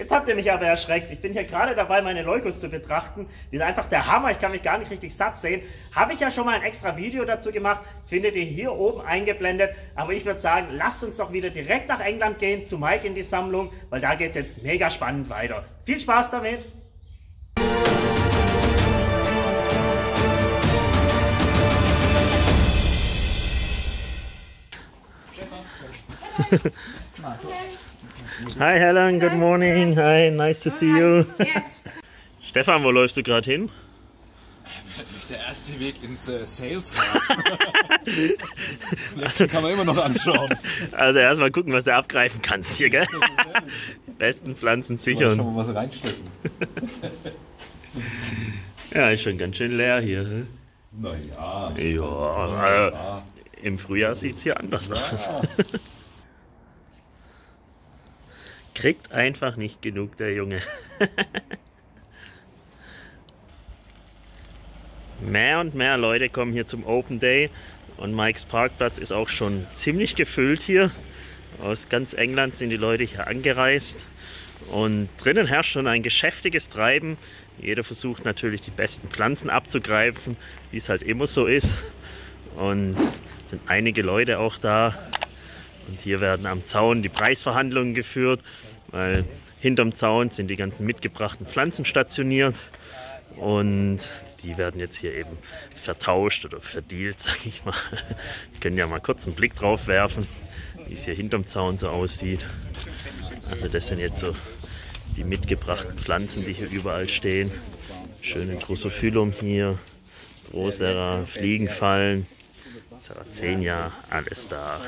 Jetzt habt ihr mich aber erschreckt. Ich bin hier gerade dabei, meine Leukos zu betrachten. Die sind einfach der Hammer. Ich kann mich gar nicht richtig satt sehen. Habe ich ja schon mal ein extra Video dazu gemacht. Findet ihr hier oben eingeblendet. Aber ich würde sagen, lasst uns doch wieder direkt nach England gehen, zu Mike in die Sammlung, weil da geht es jetzt mega spannend weiter. Viel Spaß damit! Hi Helen, good morning. Hi, nice to see you. Yes. Stefan, wo läufst du gerade hin? Natürlich der erste Weg ins Sales raus. Das kann man immer noch anschauen. Also erstmal gucken, was du abgreifen kannst hier, gell? Die besten Pflanzen sichern. Schon mal was reinstecken. Ja, ist schon ganz schön leer hier. Hm? Naja. Ja, im Frühjahr sieht es hier anders aus. Kriegt einfach nicht genug, der Junge. Mehr und mehr Leute kommen hier zum Open Day und Mikes Parkplatz ist auch schon ziemlich gefüllt hier. Aus ganz England sind die Leute hier angereist und drinnen herrscht schon ein geschäftiges Treiben. Jeder versucht natürlich die besten Pflanzen abzugreifen, wie es halt immer so ist. Und es sind einige Leute auch da. Und hier werden am Zaun die Preisverhandlungen geführt, weil hinterm Zaun sind die ganzen mitgebrachten Pflanzen stationiert und die werden jetzt hier eben vertauscht oder verdealt, sag ich mal. Wir können ja mal kurz einen Blick drauf werfen, wie es hier hinterm Zaun so aussieht. Also das sind jetzt so die mitgebrachten Pflanzen, die hier überall stehen. Schöne Drosophilum hier, Drosera, Fliegenfallen, Sarracenia, alles da.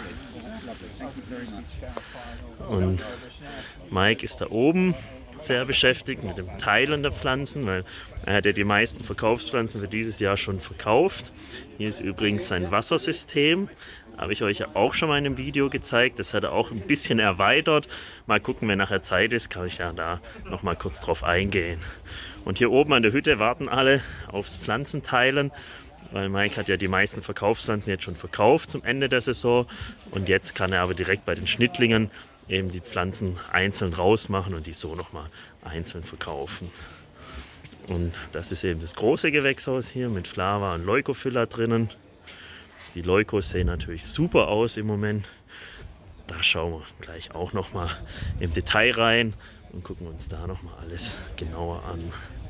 Und Mike ist da oben sehr beschäftigt mit dem Teilen der Pflanzen, weil er hat ja die meisten Verkaufspflanzen für dieses Jahr schon verkauft. Hier ist übrigens sein Wassersystem. Habe ich euch ja auch schon mal in einem Video gezeigt. Das hat er auch ein bisschen erweitert. Mal gucken, wenn nachher Zeit ist, kann ich ja da noch mal kurz drauf eingehen. Und hier oben an der Hütte warten alle aufs Pflanzenteilen, weil Mike hat ja die meisten Verkaufspflanzen jetzt schon verkauft zum Ende der Saison. Und jetzt kann er aber direkt bei den Schnittlingen eben die Pflanzen einzeln rausmachen und die so nochmal einzeln verkaufen. Und das ist eben das große Gewächshaus hier mit Flava und Leukophylla drinnen. Die Leukos sehen natürlich super aus im Moment. Da schauen wir gleich auch nochmal im Detail rein und gucken uns da nochmal alles genauer an.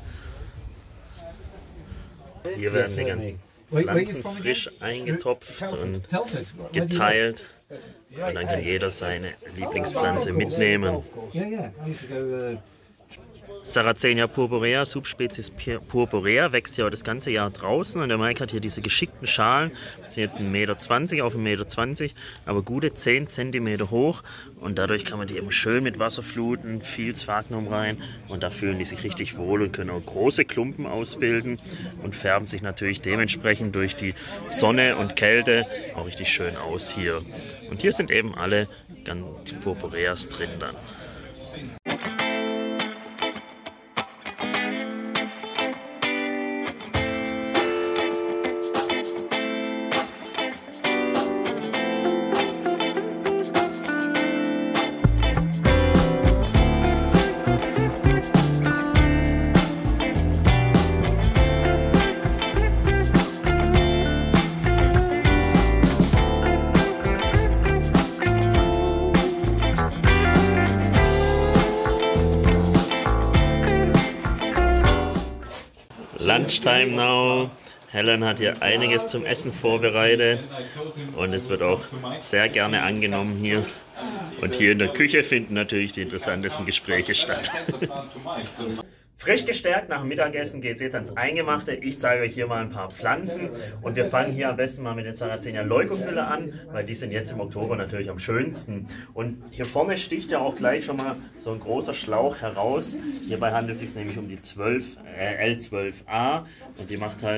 Hier werden die ganzen Pflanzen frisch eingetopft und geteilt. Und dann kann jeder seine Lieblingspflanze mitnehmen. Sarracenia purpurea, Subspezies purpurea, wächst ja das ganze Jahr draußen und der Mike hat hier diese geschickten Schalen, das sind jetzt 1,20 Meter auf 1,20 Meter, aber gute 10 cm hoch und dadurch kann man die eben schön mit Wasser fluten, viel Sphagnum rein und da fühlen die sich richtig wohl und können auch große Klumpen ausbilden und färben sich natürlich dementsprechend durch die Sonne und Kälte auch richtig schön aus hier. Und hier sind eben alle ganz Purpureas drin dann. Lunchtime now. Helen hat hier einiges zum Essen vorbereitet und es wird auch sehr gerne angenommen hier. Und hier in der Küche finden natürlich die interessantesten Gespräche statt. Frisch gestärkt nach dem Mittagessen geht es jetzt ans Eingemachte. Ich zeige euch hier mal ein paar Pflanzen und wir fangen hier am besten mal mit den Sarracenia leukophylla an, weil die sind jetzt im Oktober natürlich am schönsten. Und hier vorne sticht ja auch gleich schon mal so ein großer Schlauch heraus. Hierbei handelt es sich nämlich um die L12A und die macht halt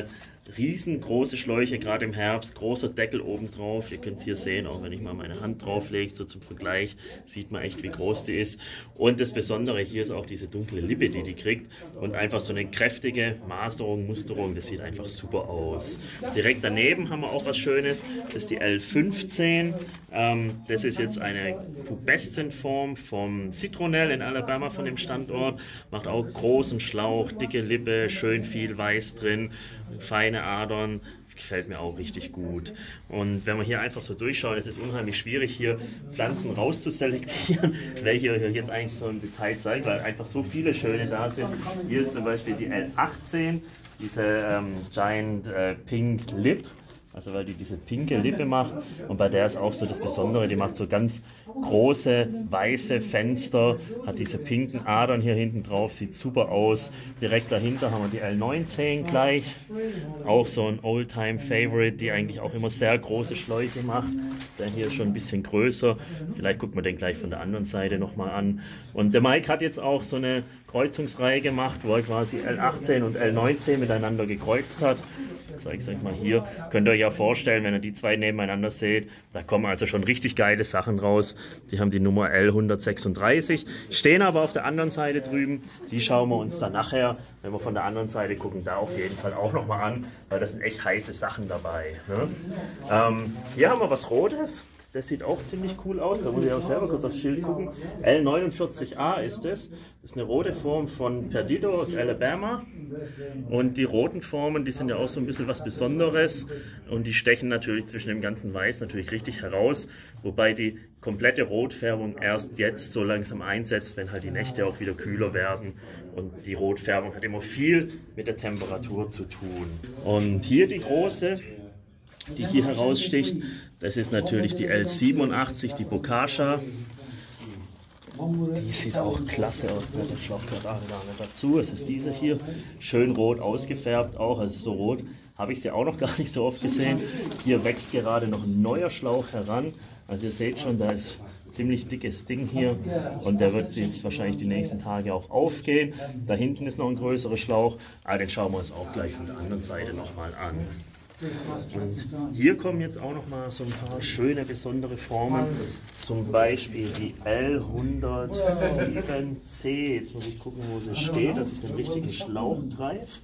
riesengroße Schläuche, gerade im Herbst, großer Deckel oben drauf. Ihr könnt es hier sehen, auch wenn ich mal meine Hand drauf lege, so zum Vergleich, sieht man echt, wie groß die ist. Und das Besondere hier ist auch diese dunkle Lippe, die kriegt und einfach so eine kräftige Maserung, Musterung, das sieht einfach super aus. Direkt daneben haben wir auch was Schönes, das ist die L15. Das ist jetzt eine Pubescent-Form vom Citronelle in Alabama, von dem Standort. Macht auch großen Schlauch, dicke Lippe, schön viel Weiß drin, feine Adern. Gefällt mir auch richtig gut. Und wenn wir hier einfach so durchschauen, es ist unheimlich schwierig, hier Pflanzen rauszuselektieren, welche ich euch jetzt eigentlich so im Detail zeige, weil einfach so viele schöne da sind. Hier ist zum Beispiel die L18, diese Giant Pink Lip. Also weil die diese pinke Lippe macht und bei der ist auch so das Besondere, die macht so ganz große weiße Fenster, hat diese pinken Adern hier hinten drauf, sieht super aus. Direkt dahinter haben wir die L19 gleich, auch so ein Oldtime-Favorite, die eigentlich auch immer sehr große Schläuche macht. Der hier ist schon ein bisschen größer, vielleicht gucken wir den gleich von der anderen Seite nochmal an. Und der Mike hat jetzt auch so eine Kreuzungsreihe gemacht, wo er quasi L18 und L19 miteinander gekreuzt hat. Ich zeige es euch mal hier. Könnt ihr euch ja vorstellen, wenn ihr die zwei nebeneinander seht, da kommen also schon richtig geile Sachen raus. Die haben die Nummer L136, stehen aber auf der anderen Seite drüben. Die schauen wir uns dann nachher, wenn wir von der anderen Seite gucken, da auf jeden Fall auch nochmal an, weil das sind echt heiße Sachen dabei. Ne? Hier haben wir was Rotes. Das sieht auch ziemlich cool aus, da muss ich auch selber kurz aufs Schild gucken. L49A ist das. Das ist eine rote Form von Perdido aus Alabama. Und die roten Formen, die sind ja auch so ein bisschen was Besonderes. Und die stechen natürlich zwischen dem ganzen Weiß natürlich richtig heraus. Wobei die komplette Rotfärbung erst jetzt so langsam einsetzt, wenn halt die Nächte auch wieder kühler werden. Und die Rotfärbung hat immer viel mit der Temperatur zu tun. Und hier die große, die hier heraussticht, das ist natürlich die L87, die Bokacia. Die sieht auch klasse aus, der Schlauch gehört gar nicht dazu. Es ist diese hier, schön rot ausgefärbt auch, also so rot habe ich sie auch noch gar nicht so oft gesehen. Hier wächst gerade noch ein neuer Schlauch heran, also ihr seht schon, da ist ziemlich dickes Ding hier und der wird jetzt wahrscheinlich die nächsten Tage auch aufgehen. Da hinten ist noch ein größerer Schlauch, aber den schauen wir uns auch gleich von der anderen Seite nochmal an. Und hier kommen jetzt auch noch mal so ein paar schöne, besondere Formen, zum Beispiel die L107C. Jetzt muss ich gucken, wo sie steht, dass ich den richtigen Schlauch greife.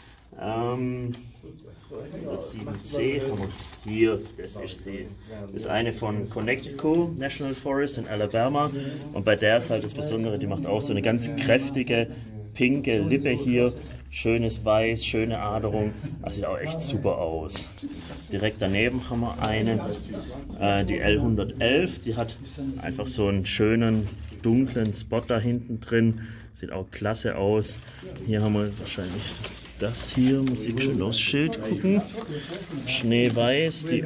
107C haben wir hier, das ist sie. Das ist eine von Connecticut National Forest in Alabama und bei der ist halt das Besondere, die macht auch so eine ganz kräftige, pinke Lippe hier. Schönes Weiß, schöne Aderung, das sieht auch echt super aus. Direkt daneben haben wir eine, die L111, die hat einfach so einen schönen dunklen Spot da hinten drin, sieht auch klasse aus. Hier haben wir wahrscheinlich das hier, muss ich schon aufs Schild gucken, Schneeweiß, die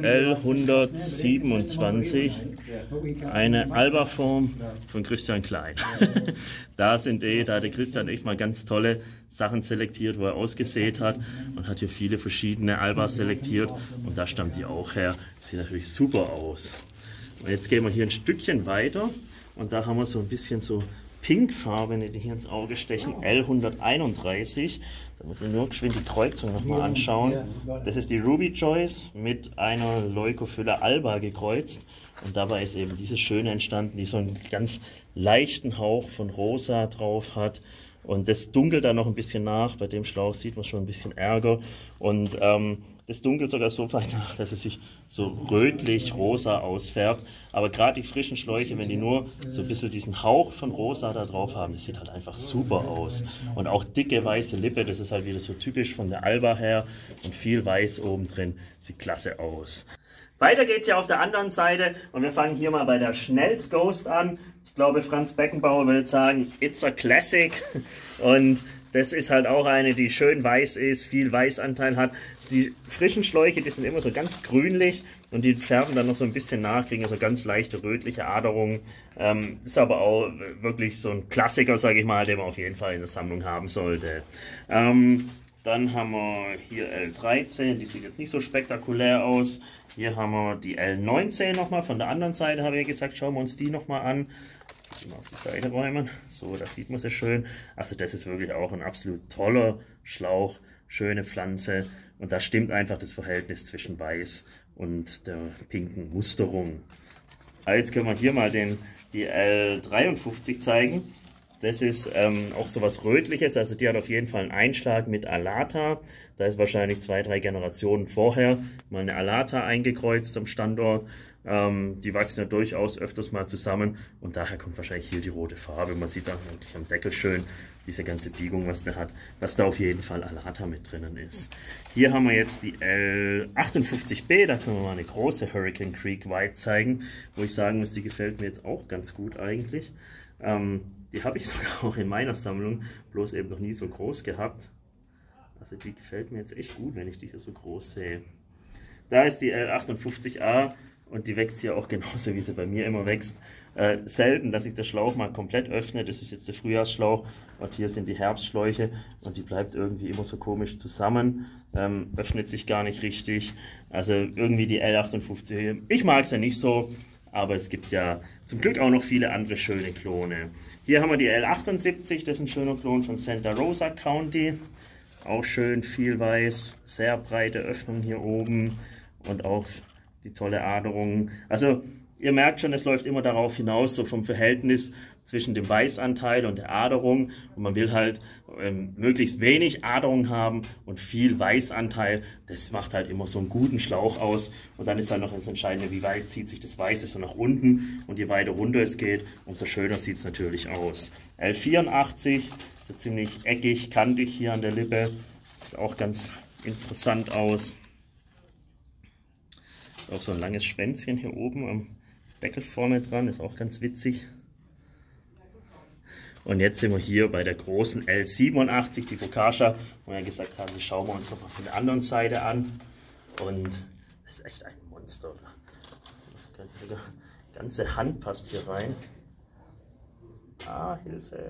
L127, eine Alba-Form von Christian Klein. Da hat der Christian echt mal ganz tolle Sachen selektiert, wo er ausgesät hat und hat hier viele verschiedene Albas selektiert und da stammt die auch her. Sieht natürlich super aus. Und jetzt gehen wir hier ein Stückchen weiter und da haben wir so ein bisschen so Pinkfarbe, die hier ins Auge stechen, L131. Da muss ich nur geschwind die Kreuzung nochmal anschauen. Das ist die Ruby Joyce mit einer Leucophylla alba gekreuzt. Und dabei ist eben dieses Schöne entstanden, die so einen ganz leichten Hauch von Rosa drauf hat. Und das dunkelt da noch ein bisschen nach. Bei dem Schlauch sieht man schon ein bisschen Ärger. Und das dunkelt sogar so weit nach, dass es sich so rötlich-rosa ausfärbt. Aber gerade die frischen Schläuche, wenn die nur so ein bisschen diesen Hauch von Rosa da drauf haben, das sieht halt einfach super aus. Und auch dicke weiße Lippe, das ist halt wieder so typisch von der Alba her. Und viel Weiß oben drin, sieht klasse aus. Weiter geht's ja auf der anderen Seite und wir fangen hier mal bei der Schnells Ghost an. Ich glaube, Franz Beckenbauer würde sagen, it's a classic. Und das ist halt auch eine, die schön weiß ist, viel Weißanteil hat. Die frischen Schläuche, die sind immer so ganz grünlich und die färben dann noch so ein bisschen nach, kriegen so ganz leichte rötliche Aderungen. Ist aber auch wirklich so ein Klassiker, sage ich mal, den man auf jeden Fall in der Sammlung haben sollte. Dann haben wir hier L13, die sieht jetzt nicht so spektakulär aus. Hier haben wir die L19 nochmal von der anderen Seite, habe ich gesagt, schauen wir uns die nochmal an. Ich mal auf die Seite räumen. So, das sieht man sehr schön. Also das ist wirklich auch ein absolut toller Schlauch. schöne Pflanze und da stimmt einfach das Verhältnis zwischen Weiß und der pinken Musterung. Jetzt können wir hier mal die L53 zeigen. Das ist auch so was Rötliches, also die hat auf jeden Fall einen Einschlag mit Alata. Da ist wahrscheinlich 2, 3 Generationen vorher mal eine Alata eingekreuzt am Standort. Die wachsen ja durchaus öfters mal zusammen und daher kommt wahrscheinlich hier die rote Farbe. Man sieht es auch wirklich am Deckel schön, diese ganze Biegung, was der hat, dass da auf jeden Fall Alata mit drinnen ist. Hier haben wir jetzt die L58B, da können wir mal eine große Hurricane Creek White zeigen, wo ich sagen muss, die gefällt mir jetzt auch ganz gut eigentlich. Die habe ich sogar auch in meiner Sammlung, bloß eben noch nie so groß gehabt. Also die gefällt mir jetzt echt gut, wenn ich die hier so groß sehe. Da ist die L58A und die wächst hier auch genauso, wie sie bei mir immer wächst. Selten, dass ich den Schlauch mal komplett öffne. Das ist jetzt der Frühjahrsschlauch und hier sind die Herbstschläuche und die bleibt irgendwie immer so komisch zusammen. Öffnet sich gar nicht richtig. Also irgendwie die L58. Ich mag sie ja nicht so. Aber es gibt ja zum Glück auch noch viele andere schöne Klone. Hier haben wir die L78, das ist ein schöner Klon von Santa Rosa County. Auch schön viel weiß, sehr breite Öffnung hier oben und auch die tolle Aderung. Also ihr merkt schon, es läuft immer darauf hinaus, so vom Verhältnis zwischen dem Weißanteil und der Aderung. Und man will halt möglichst wenig Aderung haben und viel Weißanteil. Das macht halt immer so einen guten Schlauch aus. Und dann ist dann noch das Entscheidende, wie weit zieht sich das Weiße so nach unten. Und je weiter runter es geht, umso schöner sieht es natürlich aus. L84, so ziemlich eckig, kantig hier an der Lippe. Sieht auch ganz interessant aus. Auch so ein langes Schwänzchen hier oben am Deckel vorne dran, ist auch ganz witzig. Und jetzt sind wir hier bei der großen L87, die Bokacia, wo wir ja gesagt haben, die schauen wir uns noch mal von der anderen Seite an. Und das ist echt ein Monster. Die ganze Hand passt hier rein. Ah, Hilfe.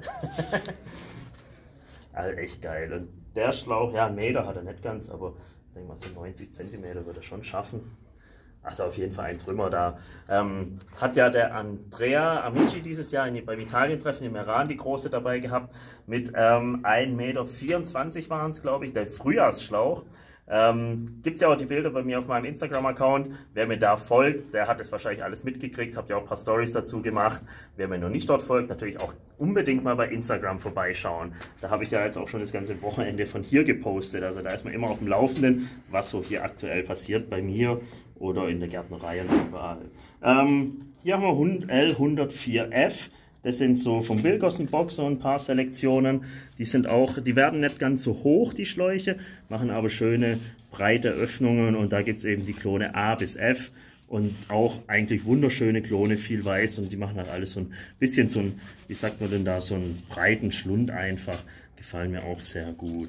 Also echt geil. Und der Schlauch, ja, 1 Meter hat er nicht ganz, aber ich denke mal so 90 cm wird er schon schaffen. Also auf jeden Fall ein Trümmer da. Hat ja der Andrea Amici dieses Jahr beim Italien-Treffen im Iran die große dabei gehabt. Mit 1,24 Meter waren es, glaube ich, der Frühjahrsschlauch. Gibt es ja auch die Bilder bei mir auf meinem Instagram-Account. Wer mir da folgt, der hat es wahrscheinlich alles mitgekriegt. Habt ja auch ein paar Stories dazu gemacht. Wer mir noch nicht dort folgt, natürlich auch unbedingt mal bei Instagram vorbeischauen. Da habe ich ja jetzt auch schon das ganze Wochenende von hier gepostet. Also da ist man immer auf dem Laufenden, was so hier aktuell passiert bei mir oder in der Gärtnerei und überall. Hier haben wir L104F. Das sind so vom Wilkerson Box so ein paar Selektionen. Die werden nicht ganz so hoch, die Schläuche, machen aber schöne breite Öffnungen und da gibt es eben die Klone A bis F und auch eigentlich wunderschöne Klone, viel weiß und die machen halt alles so ein bisschen so ein, wie sagt man denn da, so einen breiten Schlund einfach. Gefallen mir auch sehr gut.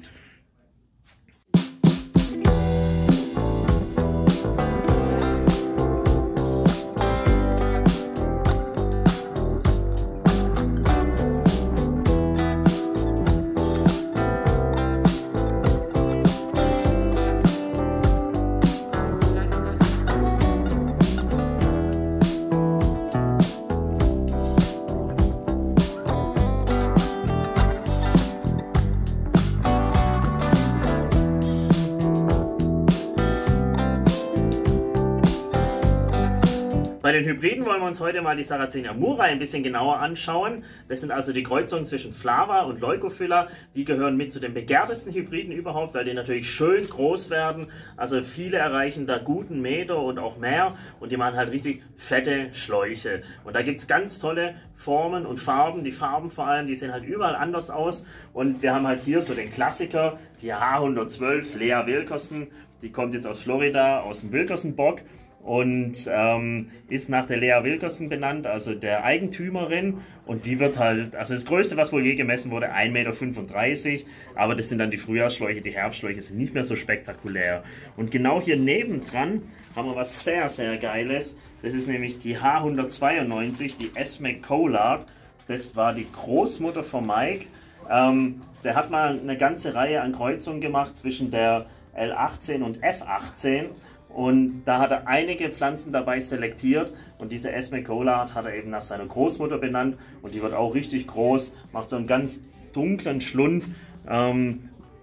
Bei den Hybriden wollen wir uns heute mal die Sarracenia Murai ein bisschen genauer anschauen. Das sind also die Kreuzungen zwischen Flava und Leucophylla. Die gehören mit zu den begehrtesten Hybriden überhaupt, weil die natürlich schön groß werden. Also viele erreichen da guten Meter und auch mehr und die machen halt richtig fette Schläuche. Und da gibt es ganz tolle Formen und Farben. Die Farben vor allem, die sehen halt überall anders aus. Und wir haben halt hier so den Klassiker, die H112 Lea Wilkerson. Die kommt jetzt aus Florida, aus dem Wilkerson-Bock. Und ist nach der Lea Wilkerson benannt, also der Eigentümerin. Und die wird halt, also das Größte, was wohl je gemessen wurde, 1,35 Meter. Aber das sind dann die Frühjahrsschläuche, die Herbstschläuche sind nicht mehr so spektakulär. Und genau hier nebendran haben wir was sehr, sehr Geiles. Das ist nämlich die H192, die Esme Collard. Das war die Großmutter von Mike. Der hat mal eine ganze Reihe an Kreuzungen gemacht zwischen der L18 und F18. Und da hat er einige Pflanzen dabei selektiert und diese Esme Collard hat er eben nach seiner Großmutter benannt und die wird auch richtig groß, macht so einen ganz dunklen Schlund.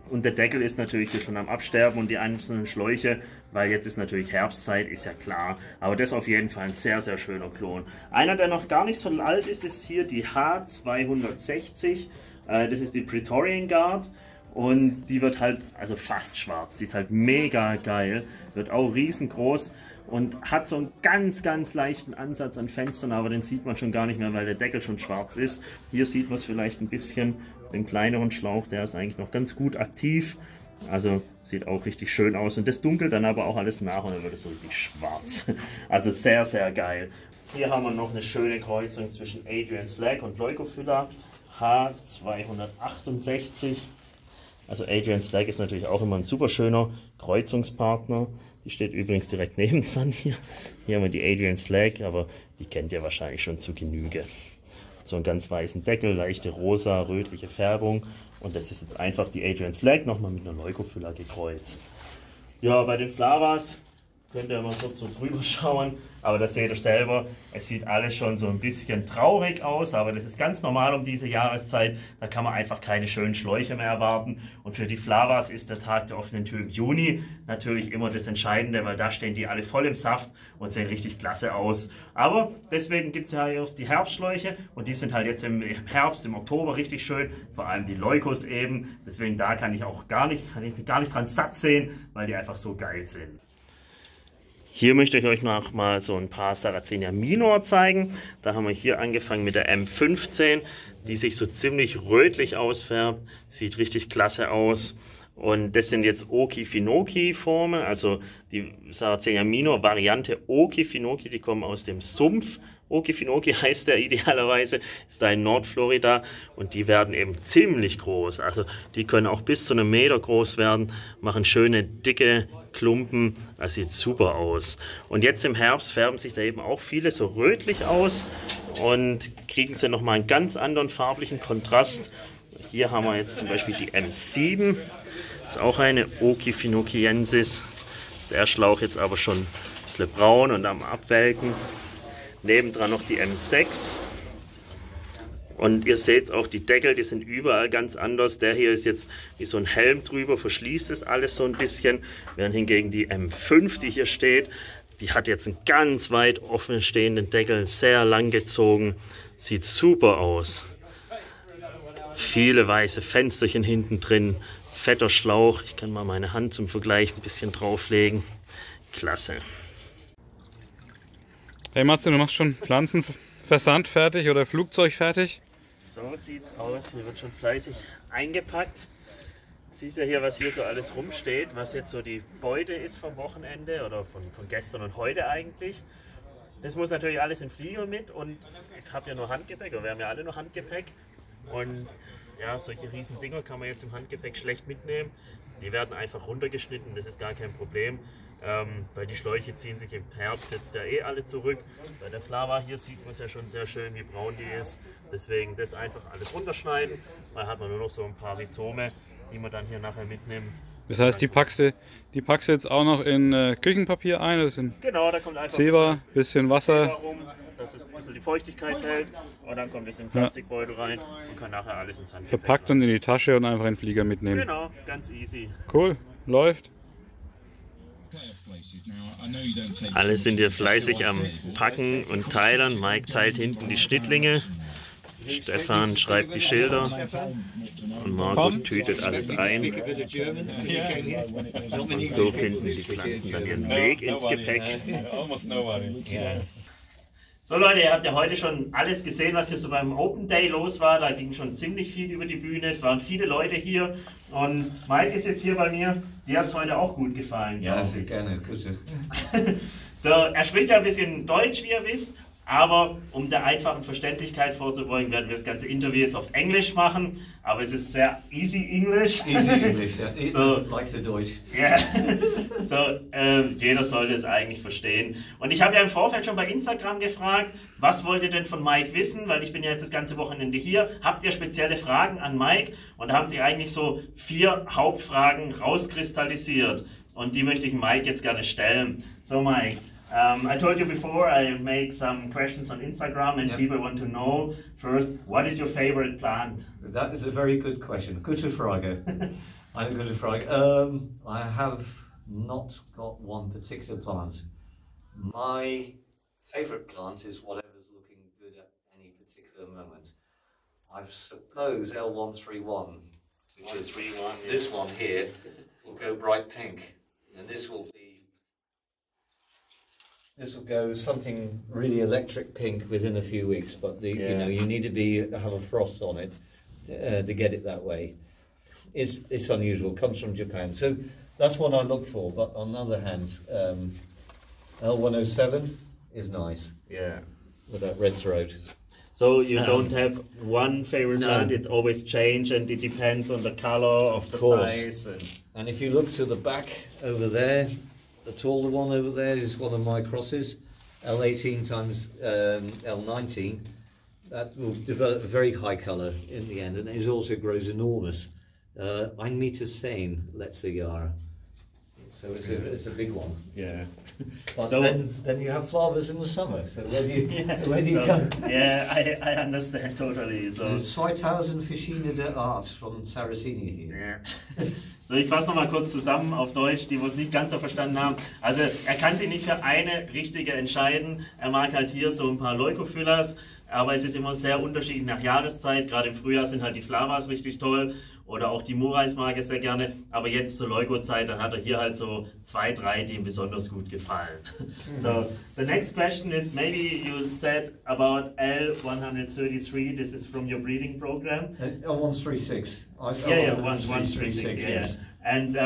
Und der Deckel ist natürlich hier schon am Absterben und die einzelnen Schläuche, weil jetzt ist natürlich Herbstzeit, ist ja klar. Aber das ist auf jeden Fall ein sehr, sehr schöner Klon. Einer, der noch gar nicht so alt ist, ist hier die H260. Das ist die Praetorian Guard. Und die wird halt, also fast schwarz, die ist halt mega geil, wird auch riesengroß und hat so einen ganz, ganz leichten Ansatz an Fenstern, aber den sieht man schon gar nicht mehr, weil der Deckel schon schwarz ist. Hier sieht man es vielleicht ein bisschen, den kleineren Schlauch, der ist eigentlich noch ganz gut aktiv. Also sieht auch richtig schön aus und das dunkelt dann aber auch alles nach und dann wird es so richtig schwarz. Also sehr, sehr geil. Hier haben wir noch eine schöne Kreuzung zwischen Adrian Slag und Leucophylla H268. Also Adrian Slag ist natürlich auch immer ein super schöner Kreuzungspartner. Die steht übrigens direkt nebendran hier. Hier haben wir die Adrian Slag, aber die kennt ihr wahrscheinlich schon zu Genüge. So einen ganz weißen Deckel, leichte rosa, rötliche Färbung. Und das ist jetzt einfach die Adrian Slag nochmal mit einer Leucophylla gekreuzt. Ja, bei den Flaras könnt ihr mal kurz so drüber schauen. Aber das seht ihr selber, es sieht alles schon so ein bisschen traurig aus, aber das ist ganz normal um diese Jahreszeit. Da kann man einfach keine schönen Schläuche mehr erwarten. Und für die Flaras ist der Tag der offenen Tür im Juni natürlich immer das Entscheidende, weil da stehen die alle voll im Saft und sehen richtig klasse aus. Aber deswegen gibt es ja auch die Herbstschläuche und die sind halt jetzt im Herbst, im Oktober richtig schön, vor allem die Leukos eben. Deswegen da kann ich mich gar nicht dran satt sehen, weil die einfach so geil sind. Hier möchte ich euch noch mal so ein paar Sarracenia Minor zeigen. Da haben wir hier angefangen mit der M15, die sich so ziemlich rötlich ausfärbt. Sieht richtig klasse aus. Und das sind jetzt Okefenokee-Formen, also die Sarracenia Minor Variante Okefenokee, die kommen aus dem Sumpf. Okefenokee heißt der idealerweise, ist da in Nordflorida und die werden eben ziemlich groß. Also die können auch bis zu 1 Meter groß werden, machen schöne dicke Klumpen, das sieht super aus. Und jetzt im Herbst färben sich da eben auch viele so rötlich aus und kriegen sie nochmal einen ganz anderen farblichen Kontrast. Hier haben wir jetzt zum Beispiel die M7, das ist auch eine Okefenokiensis. Der Schlauch jetzt aber schon ein bisschen braun und am Abwelken. Nebendran noch die M6. Und ihr seht auch, die Deckel, die sind überall ganz anders. Der hier ist jetzt wie so ein Helm drüber, verschließt das alles so ein bisschen. Während hingegen die M5, die hier steht, die hat jetzt einen ganz weit offen stehenden Deckel, sehr lang gezogen. Sieht super aus. Viele weiße Fensterchen hinten drin, fetter Schlauch. Ich kann mal meine Hand zum Vergleich ein bisschen drauflegen. Klasse. Hey Matze, du machst schon Pflanzenversand fertig oder Flugzeug fertig? So sieht's aus. Hier wird schon fleißig eingepackt. Siehst ja hier, was hier so alles rumsteht, was jetzt so die Beute ist vom Wochenende oder von gestern und heute eigentlich. Das muss natürlich alles in Flieger mit und ich habe ja nur Handgepäck, oder wir haben ja alle nur Handgepäck. Und ja, solche riesen Dinger kann man jetzt im Handgepäck schlecht mitnehmen. Die werden einfach runtergeschnitten, das ist gar kein Problem. Weil die Schläuche ziehen sich im Herbst jetzt ja eh alle zurück. Bei der Flava hier sieht man es ja schon sehr schön, wie braun die ist. Deswegen das einfach alles runterschneiden. Dann hat man nur noch so ein paar Rhizome, die man dann hier nachher mitnimmt. Das heißt, die packst du jetzt auch noch in Küchenpapier ein? Das Genau, da kommt einfach Zewa, bisschen Wasser. rum, dass es ein bisschen die Feuchtigkeit hält. Und dann kommt es in den Plastikbeutel rein und kann nachher alles ins Handgepäck verpackt und in die Tasche und einfach in den Flieger mitnehmen. Genau, ganz easy. Cool, läuft. Alle sind hier fleißig am Packen und Teilern. Mike teilt hinten die Schnittlinge. Stefan schreibt die Schilder. Und Markus tütet alles ein. Und so finden die Pflanzen dann ihren Weg ins Gepäck. So Leute, ihr habt ja heute schon alles gesehen, was hier so beim Open Day los war. Da ging schon ziemlich viel über die Bühne. Es waren viele Leute hier. Und Mike ist jetzt hier bei mir. Dir hat es heute auch gut gefallen. Ja, sehr gerne. Grüße. So, er spricht ja ein bisschen Deutsch, wie ihr wisst. Aber um der einfachen Verständlichkeit vorzubeugen, werden wir das ganze Interview jetzt auf Englisch machen. Aber es ist sehr easy English. Easy English, ja. So, like the Deutsch. Ja, so, jeder sollte es eigentlich verstehen. Und ich habe ja im Vorfeld schon bei Instagram gefragt, was wollt ihr denn von Mike wissen? Weil ich bin ja jetzt das ganze Wochenende hier. Habt ihr spezielle Fragen an Mike? Und da haben sich eigentlich so 4 Hauptfragen rauskristallisiert. Und die möchte ich Mike jetzt gerne stellen. So Mike. I told you before I make some questions on Instagram and people want to know first, what is your favorite plant? That is a very good question. Gute Frage. Eine gute Frage. I have not got one particular plant. My favourite plant is whatever's looking good at any particular moment. I suppose L131, which is this one here, will go bright pink, and this will go something really electric pink within a few weeks. But you know, you need to have a frost on it to get it that way. It's unusual. Comes from Japan, so that's what I look for. But on the other hand, L107 is nice. Yeah. With that red throat. So you don't have one favorite No. plant, it always changes and it depends on the color of the course. size. And if you look to the back over there, the taller one over there is one of my crosses, L18 times L19. That will develop a very high colour in the end, and it also grows enormous. 1 meter sane, Letzigara. So it's a big one. Yeah. But So- then you have flowers in the summer. So where do you go? Yeah, I understand totally. So. 2000 verschiedene Art from Sarracenia hier. Ja. So, ich fasse nochmal kurz zusammen auf Deutsch, die, wo es nicht ganz so verstanden haben. Also, er kann sich nicht für eine richtige entscheiden. Er mag halt hier so ein paar Leucophyllus, aber es ist immer sehr unterschiedlich nach Jahreszeit. Gerade im Frühjahr sind halt die Flavas richtig toll oder auch die Murais mag er sehr gerne. Aber jetzt zur Leukozeit, dann hat er hier halt so 2, 3, die ihm besonders gut gefallen. So, the next question is, maybe you said about L133, this is from your breeding program? L136. Yeah, 136, yeah. And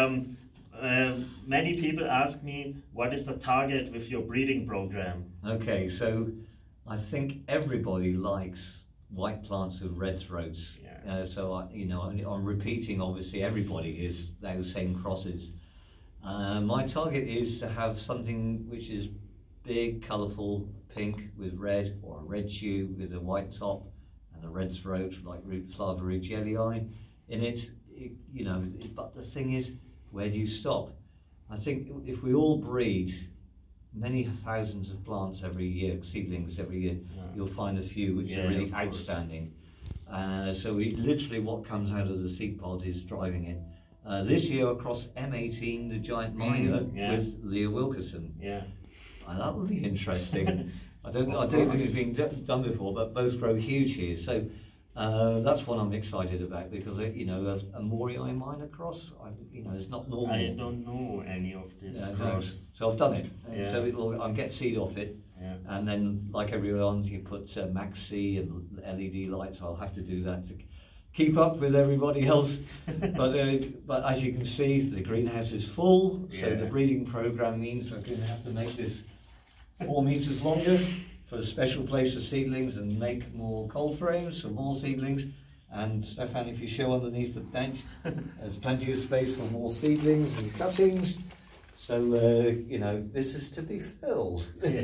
many people ask me, what is the target with your breeding program? Okay, so I think everybody likes white plants with red throats. Yeah. So I'm repeating. Obviously, everybody is those same crosses. My target is to have something which is big, colourful, pink with red, or a red shoe with a white top and a red throat, like Flava regelii in it. But the thing is, where do you stop? I think if we all breed many thousands of plants every year, seedlings every year, you'll find a few which are really outstanding. So literally what comes out of the seed pod is driving it. This year across M18, the giant minor with Leah Wilkerson. Yeah. That would be interesting. I don't think it's been done before, but both grow huge here. So that's what I'm excited about, because a Morii minor cross, it's not normal. I don't know any of this cross. So I've done it. Yeah. So I'll get seed off it. Yeah. And then, like everyone, you put Maxi and LED lights. I'll have to do that to keep up with everybody else. but as you can see, the greenhouse is full. So the breeding program means I'm going to have to make this 4 meters longer for a special place for seedlings, and make more cold frames for more seedlings. And Stefan, if you show underneath the bench, there's plenty of space for more seedlings and cuttings. So, this is to be filled.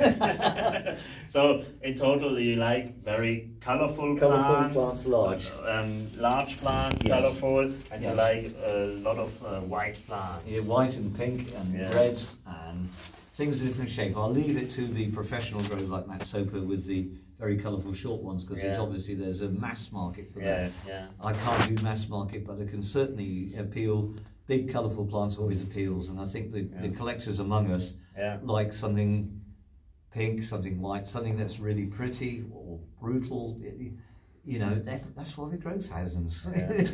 So, in total, you like very colorful plants, large. Large plants, colorful, and you like a lot of white plants. Yeah, white and pink and reds and things of different shape. I'll leave it to the professional growers like Matt Soper with the very colourful short ones, because there's a mass market for that. Yeah. I can't do mass market, but I can certainly appeal. Big colourful plants always appeals, and I think the collectors among us like something pink, something white, something that's really pretty or brutal. That's why we grow thousands.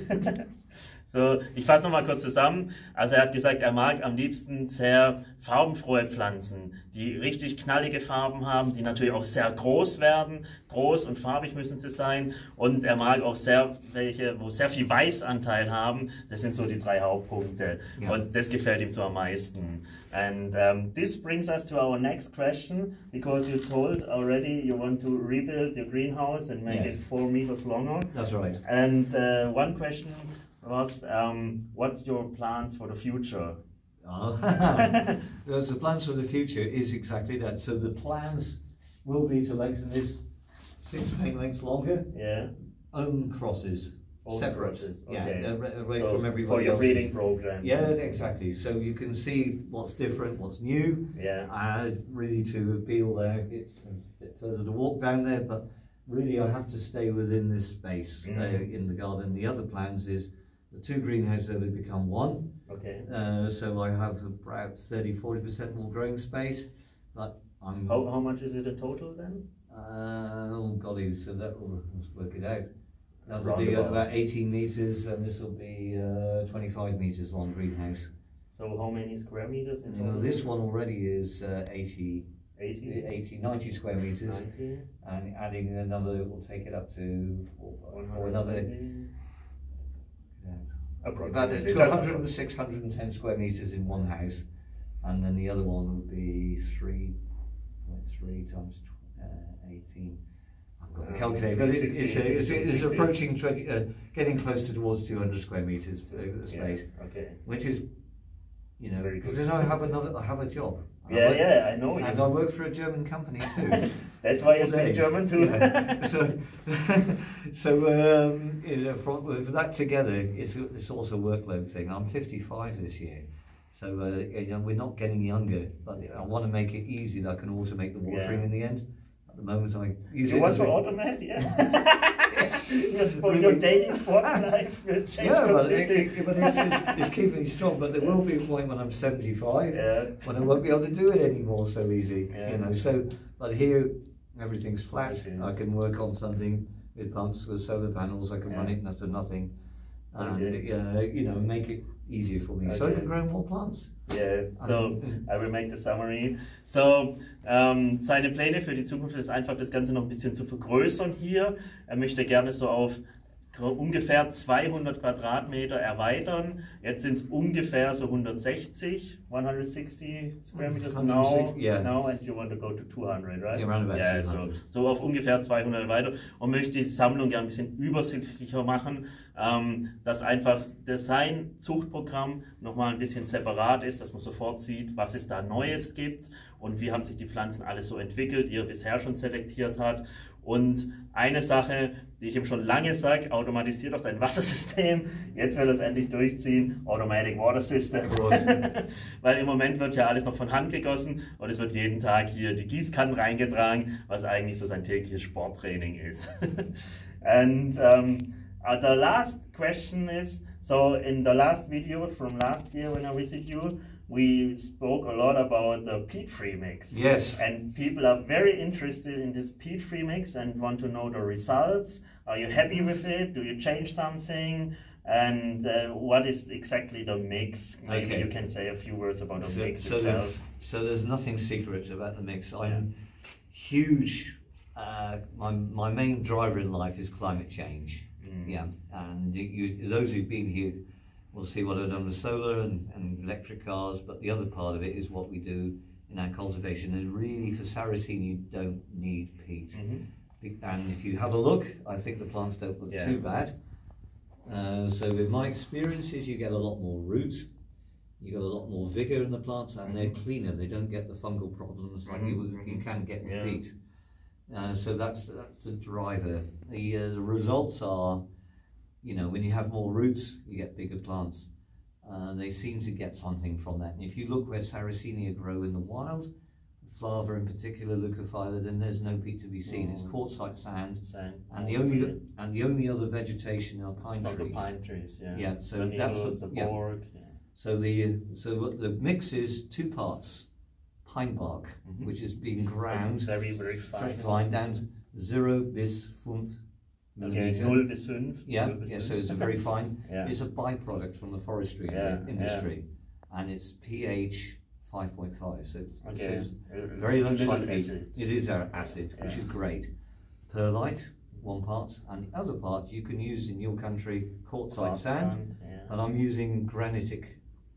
So, ich fasse nochmal kurz zusammen. Also er hat gesagt, er mag am liebsten sehr farbenfrohe Pflanzen, die richtig knallige Farben haben, die natürlich auch sehr groß werden. Groß und farbig müssen sie sein. Und er mag auch sehr welche, wo sehr viel Weißanteil haben. Das sind so die 3 Hauptpunkte. Ja. Und das gefällt ihm so am meisten. And this brings us to our next question, because you told already you want to rebuild your greenhouse and make it 4 meters longer. That's right. And one question was, what's your plans for the future? The plans for the future is exactly that. So the plans will be to lengthen this 6 paint lengths longer. Yeah. Own crosses. Separate. Crosses. Okay. Away So from everybody for your else's. breeding program. Yeah, exactly. So you can see what's different, what's new. Yeah. Really to appeal there. It's a bit further to walk down there, but really I have to stay within this space in the garden. The other plans is The two greenhouses have become one. Okay. So I have about 30-40% more growing space. But I'm. How much is it in total then? Oh golly, so let's work it out. That will be Roundabout. about 18 meters, and this will be 25 meters long greenhouse. So how many square meters in total? This one already is 80, 90 square meters, 90? and adding another will take it up to for another about 106, 110 square meters in one house, and then the other one will be 3.3 times 18. I've got the calculator, but it's approaching 20, getting close towards 200 square meters space, Yeah. Okay. which is, you know, Very good. because then I have a job. I know. And I work for a German company too. That's why you speak German too. Yeah. So you know, with that together, it's also a workload thing. I'm 55 this year, so you know, we're not getting younger. But I want to make it easy that I can automate the watering in the end. At the moment, I use You it want as to a, automate? Yeah. Your daily sport life will change completely. but it's keeping me strong. But there will be a point when I'm 75 Yeah. when I won't be able to do it anymore so easy. Yeah. You know, so but here everything's flat. Okay. I can work on something with pumps, with solar panels. I can run Yeah. it to nothing, and Okay. you know, make it easier for me, so I Okay. can grow more plants. Yeah, so I will make the summary. So, seine Pläne für die Zukunft ist einfach, das Ganze noch ein bisschen zu vergrößern hier. Er möchte gerne so auf ungefähr 200 Quadratmeter erweitern. Jetzt sind es ungefähr so 160 square meters 160, yeah. now, and you want to go to 200, right? Yeah, around about Yeah, 200. so auf ungefähr 200 weiter und möchte die Sammlung gerne ein bisschen übersichtlicher machen, dass einfach sein Zuchtprogramm nochmal ein bisschen separat ist, dass man sofort sieht, was es da Neues gibt und wie haben sich die Pflanzen alles so entwickelt, die er bisher schon selektiert hat. Und eine Sache, die ich ihm schon lange sage, automatisiert doch dein Wassersystem. Jetzt will er es endlich durchziehen. Automatic Water System. Weil im Moment wird ja alles noch von Hand gegossen und es wird jeden Tag hier die Gießkannen reingetragen, was eigentlich so sein tägliches Sporttraining ist. And the last question is, so in the last video from last year when I visited you, we spoke a lot about the peat-free mix. Yes. And people are very interested in this peat-free mix and want to know the results. Are you happy with it? Do you change something? And what is exactly the mix? Maybe you can say a few words about the mix itself. So there's nothing secret about the mix. I'm huge. My main driver in life is climate change. Yeah, and those who've been here will see what I've done with solar and electric cars, but the other part of it is what we do in our cultivation. And really, for Sarracenia, you don't need peat. And if you have a look, I think the plants don't look too bad. So with my experiences, you get a lot more roots, you get a lot more vigor in the plants, and they're cleaner. They don't get the fungal problems like you can get with peat. So that's the driver. The results are, you know, when you have more roots, you get bigger plants. They seem to get something from that. And if you look where Sarracenia grow in the wild, Flava in particular, Leucophylla, then there's no peat to be seen. It's quartzite sand, and the only other vegetation are pine trees. The pine trees, yeah. Yeah, so the that's needles, the bark. So the mix is 2 parts pine bark, which is being ground very fine. Fine down to 0 bis 5 Okay, 0 bis 5. Yeah, so it's a very fine. Yeah. It's a byproduct from the forestry industry, and it's pH 5.5. So it's very much like acid. It is our acid, which is great. Perlite, 1 part, and the other part you can use in your country quartzite sand, and I'm using granitic.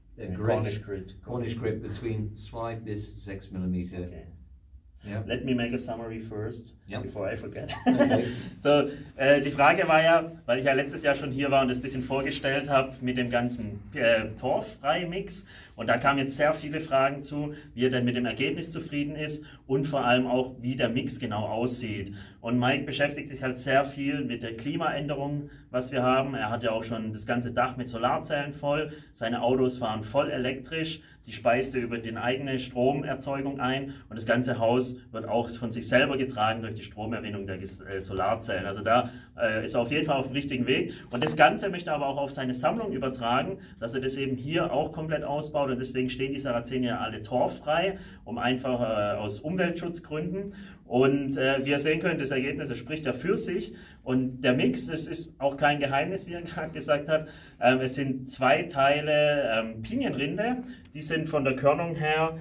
Cornish grit between 5 bis 6 millimeter. Okay. Yeah. Let me make a summary first, before I forget. Okay. So, die Frage war ja, weil ich ja letztes Jahr schon hier war und das ein bisschen vorgestellt habe mit dem ganzen Torffrei-Mix, und da kamen jetzt sehr viele Fragen zu, wie er denn mit dem Ergebnis zufrieden ist und vor allem auch, wie der Mix genau aussieht. Und Mike beschäftigt sich halt sehr viel mit der Klimaänderung, was wir haben. Er hat ja auch schon das ganze Dach mit Solarzellen voll. Seine Autos fahren voll elektrisch. Die speist er über die eigene Stromerzeugung ein und das ganze Haus wird auch von sich selber getragen durch die Stromerwähnung der Solarzellen. Also da ist er auf jeden Fall auf dem richtigen Weg. Und das Ganze möchte er aber auch auf seine Sammlung übertragen, dass er das eben hier auch komplett ausbaut. Und deswegen stehen die Sarazenien ja alle torffrei, um einfach aus Umweltschutzgründen. Und wie ihr sehen könnt, das Ergebnis, das spricht ja für sich. Und der Mix, es ist auch kein Geheimnis, wie er gerade gesagt hat. Es sind 2 Teile Pinienrinde. Die sind von der Körnung her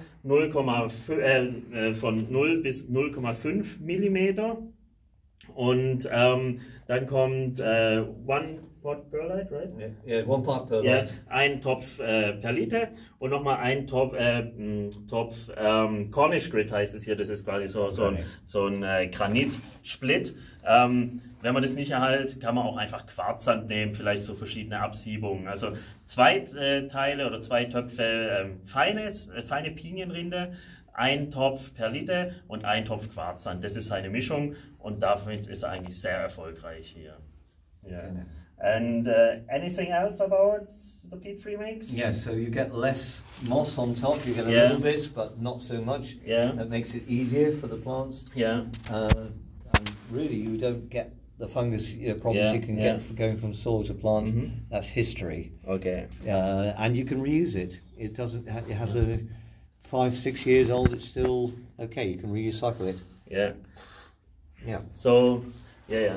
von 0 bis 0,5 mm. Und dann kommt One Pot Perlite, right? Yeah, 1 part Perlite. Ja, ein Topf Perlite und nochmal ein Topf Cornish Grit heißt es hier. Das ist quasi so ein Granitsplit. Wenn man das nicht erhält, kann man auch einfach Quarzsand nehmen, vielleicht so verschiedene Absiebungen. Also 2 Teile oder 2 Töpfe feine Pinienrinde, ein Topf Perlite und ein Topf Quarzsand. Das ist seine Mischung und damit ist er eigentlich sehr erfolgreich hier. Yeah. And anything else about the peat-free mix? Yeah, so you get less moss on top, you get a little bit, but not so much. Yeah. That makes it easier for the plants. Yeah. And really, you don't get the fungus problems you can get from going from soil to plant. That's history. Okay. And you can reuse it. It doesn't. It has a 5-6 years old. It's still okay. You can recycle it. Yeah. Yeah. So. Ja.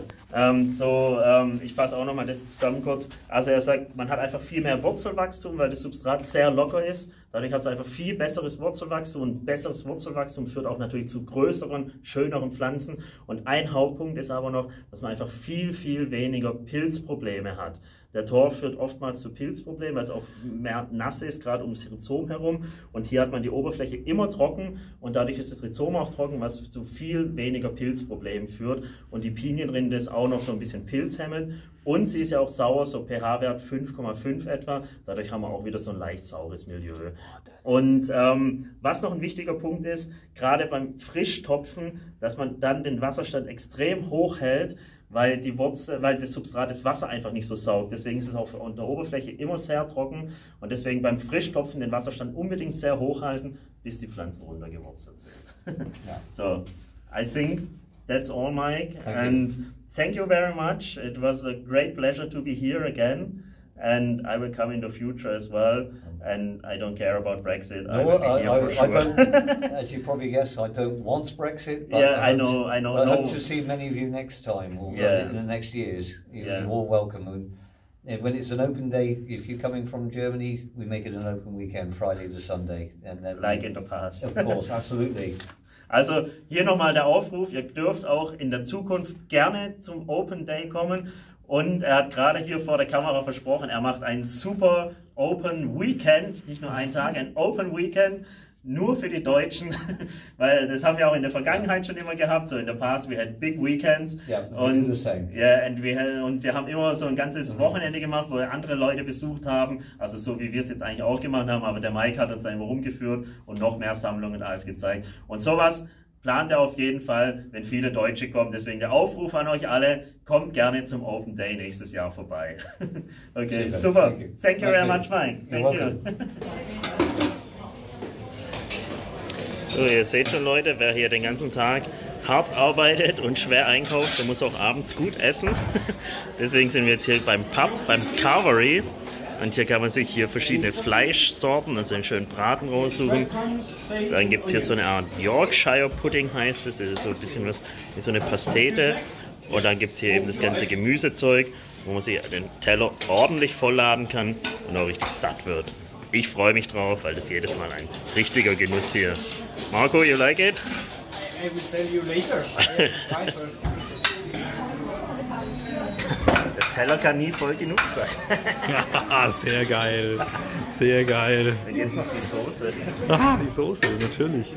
Ich fasse auch nochmal das zusammen kurz. Also er sagt, man hat einfach viel mehr Wurzelwachstum, weil das Substrat sehr locker ist. Dadurch hast du einfach viel besseres Wurzelwachstum und besseres Wurzelwachstum führt auch natürlich zu größeren, schöneren Pflanzen. Und ein Hauptpunkt ist aber noch, dass man einfach viel, viel weniger Pilzprobleme hat. Der Torf führt oftmals zu Pilzproblemen, weil es auch mehr nass ist, gerade ums Rhizom herum. Und hier hat man die Oberfläche immer trocken und dadurch ist das Rhizom auch trocken, was zu viel weniger Pilzproblemen führt. Und die Pinienrinde ist auch noch so ein bisschen pilzhemmend. Und sie ist ja auch sauer, so pH-Wert 5,5 etwa. Dadurch haben wir auch wieder so ein leicht saures Milieu. Und was noch ein wichtiger Punkt ist, gerade beim Frischtopfen, dass man dann den Wasserstand extrem hoch hält, weil das Substrat das Wasser einfach nicht so saugt. Deswegen ist es auch an der Oberfläche immer sehr trocken und deswegen beim Frischtopfen den Wasserstand unbedingt sehr hoch halten, bis die Pflanzen runtergewurzelt sind. So, I think that's all, Mike. Thank you very much. It was a great pleasure to be here again. And I will come in the future as well. And I don't care about Brexit. I will be here for sure. I don't, as you probably guess, I don't want Brexit. But I know. I hope to see many of you next time, or in the next years. You're all welcome. And when it's an open day, if you're coming from Germany, we make it an open weekend, Friday to Sunday. And then like in the past. Of course, absolutely. Also hier nochmal der Aufruf, ihr dürft auch in der Zukunft gerne zum Open Day kommen. Und er hat gerade hier vor der Kamera versprochen, er macht ein super Open Weekend, nicht nur einen Tag, ein Open Weekend, nur für die Deutschen, weil das haben wir auch in der Vergangenheit schon immer gehabt, so in der past we had big weekends. Und wir haben immer so ein ganzes Wochenende gemacht, wo wir andere Leute besucht haben, also so wie wir es jetzt eigentlich auch gemacht haben, aber der Mike hat uns da immer rumgeführt und noch mehr Sammlungen alles gezeigt. Und sowas plant er auf jeden Fall, wenn viele Deutsche kommen. Deswegen der Aufruf an euch alle, kommt gerne zum Open Day nächstes Jahr vorbei. Okay, super. Thank you very much, Mike. Thank you. So, ihr seht schon, Leute, wer hier den ganzen Tag hart arbeitet und schwer einkauft, der muss auch abends gut essen. Deswegen sind wir jetzt hier beim Pub, beim Carvery. Und hier kann man sich hier verschiedene Fleischsorten, also einen schönen Braten raussuchen. Dann gibt es hier so eine Art Yorkshire Pudding, heißt es. Das ist so ein bisschen was wie so eine Pastete. Und dann gibt es hier eben das ganze Gemüsezeug, wo man sich den Teller ordentlich vollladen kann und auch richtig satt wird. Ich freue mich drauf, weil das jedes Mal ein richtiger Genuss hier. Marco, you like it? I will tell you later. Try first. Der Teller kann nie voll genug sein. Ja, sehr geil. Sehr geil. Dann jetzt noch die Soße. Ah, die Soße, natürlich.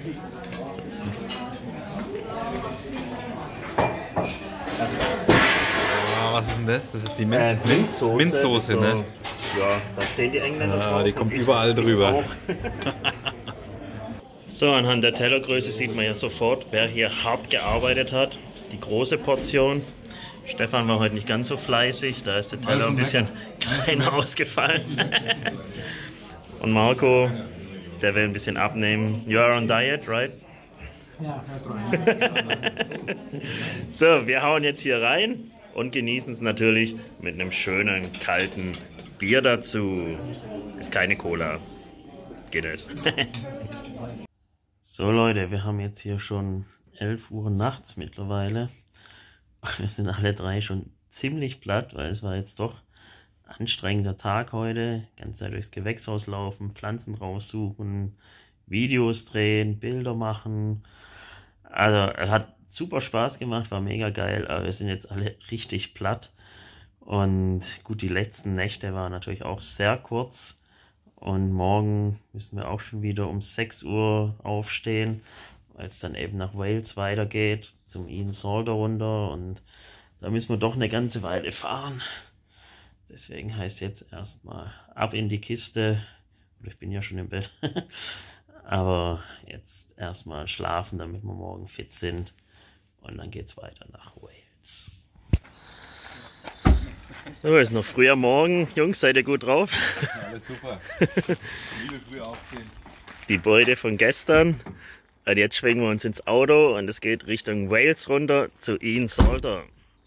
Ah, was ist denn das? Das ist die Minzsoße, ne? Ja, da stehen die Engländer drauf. Die kommt überall drüber. So, anhand der Tellergröße sieht man ja sofort, wer hier hart gearbeitet hat. Die große Portion. Stefan war heute nicht ganz so fleißig, da ist der Teller ein bisschen kleiner ausgefallen. Und Marco, der will ein bisschen abnehmen. You are on diet, right? Ja, So, wir hauen jetzt hier rein und genießen es natürlich mit einem schönen, kalten Bier dazu. Ist keine Cola. Geht es. So Leute, wir haben jetzt hier schon 11 Uhr nachts mittlerweile. Wir sind alle drei schon ziemlich platt, weil es war jetzt doch ein anstrengender Tag heute. Die ganze Zeit durchs Gewächshaus laufen, Pflanzen raussuchen, Videos drehen, Bilder machen. Also es hat super Spaß gemacht, war mega geil, aber wir sind jetzt alle richtig platt. Und gut, die letzten Nächte waren natürlich auch sehr kurz. Und morgen müssen wir auch schon wieder um 6 Uhr aufstehen, weil es dann eben nach Wales weitergeht, zum Ian Salter runter. Und da müssen wir doch eine ganze Weile fahren. Deswegen heißt jetzt erstmal ab in die Kiste. Ich bin ja schon im Bett. Aber jetzt erstmal schlafen, damit wir morgen fit sind. Und dann geht's weiter nach Wales. So, ist noch früh am Morgen. Jungs, seid ihr gut drauf? Ja, alles super. Liebe früh aufstehen. Die Beute von gestern. Und jetzt schwingen wir uns ins Auto und es geht Richtung Wales runter zu Ian Salter.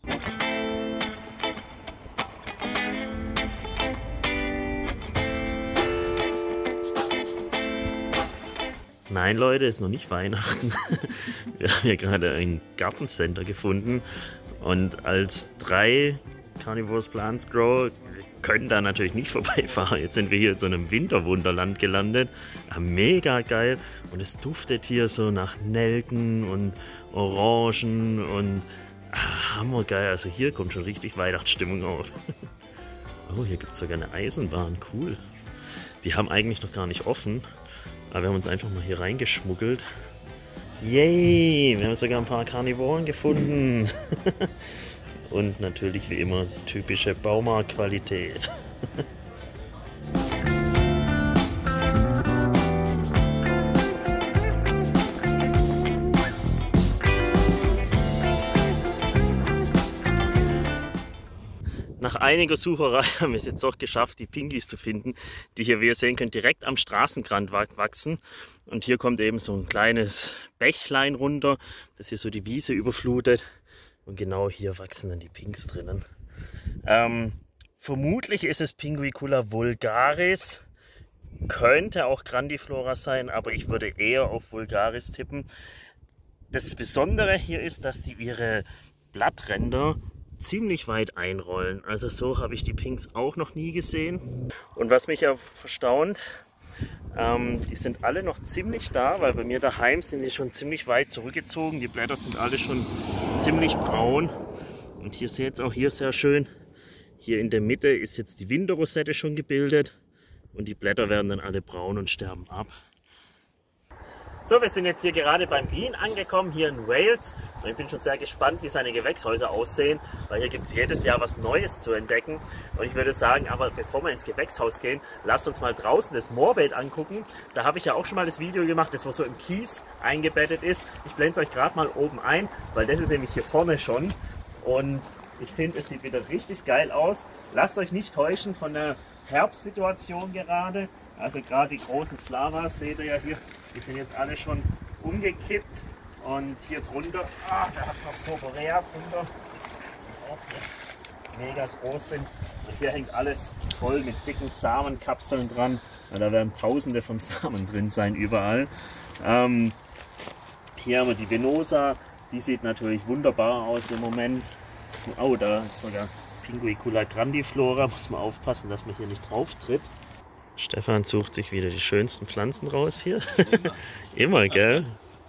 Nein Leute, ist noch nicht Weihnachten. Wir haben hier gerade ein Gartencenter gefunden und als 3 Carnivores Plants Grow können da natürlich nicht vorbeifahren. Jetzt sind wir hier in so einem Winterwunderland gelandet. Ja, mega geil. Und es duftet hier so nach Nelken und Orangen und hammergeil. Also hier kommt schon richtig Weihnachtsstimmung auf. Oh, hier gibt es sogar eine Eisenbahn. Cool. Die haben eigentlich noch gar nicht offen. Aber wir haben uns einfach mal hier reingeschmuggelt. Yay! Wir haben sogar ein paar Karnivoren gefunden. Und natürlich wie immer typische Baumarktqualität. Nach einiger Sucherei haben wir es jetzt doch geschafft, die Pinguis zu finden, die hier, wie ihr sehen könnt, direkt am Straßenrand wachsen. Und hier kommt eben so ein kleines Bächlein runter, das hier so die Wiese überflutet. Und genau hier wachsen dann die Pinks drinnen. Vermutlich ist es Pinguicula vulgaris. Könnte auch Grandiflora sein, aber ich würde eher auf vulgaris tippen. Das Besondere hier ist, dass die ihre Blattränder ziemlich weit einrollen. Also so habe ich die Pinks auch noch nie gesehen. Und was mich ja erstaunt, die sind alle noch ziemlich da, weil bei mir daheim sind die schon ziemlich weit zurückgezogen. Die Blätter sind alle schon ziemlich braun. Und hier seht ihr auch hier sehr schön, hier in der Mitte ist jetzt die Winterrosette schon gebildet. Und die Blätter werden dann alle braun und sterben ab. So, wir sind jetzt hier gerade beim Ian angekommen, hier in Wales. Und ich bin schon sehr gespannt, wie seine Gewächshäuser aussehen, weil hier gibt es jedes Jahr was Neues zu entdecken. Und ich würde sagen, aber bevor wir ins Gewächshaus gehen, lasst uns mal draußen das Moorbed angucken. Da habe ich ja auch schon mal das Video gemacht, das wo so im Kies eingebettet ist. Ich blende es euch gerade mal oben ein, weil das ist nämlich hier vorne schon. Und ich finde, es sieht wieder richtig geil aus. Lasst euch nicht täuschen von der Herbstsituation gerade. Also gerade die großen Flavas, seht ihr ja hier, die sind jetzt alle schon umgekippt. Und hier drunter, da hat noch Purpurea drunter, die auch hier mega groß sind. Und hier hängt alles voll mit dicken Samenkapseln dran. Ja, da werden tausende von Samen drin sein überall. Hier haben wir die Venosa, die sieht natürlich wunderbar aus im Moment. Oh, da ist sogar Pinguicula grandiflora, muss man aufpassen, dass man hier nicht drauf tritt. Stefan sucht sich wieder die schönsten Pflanzen raus hier. Immer, gell?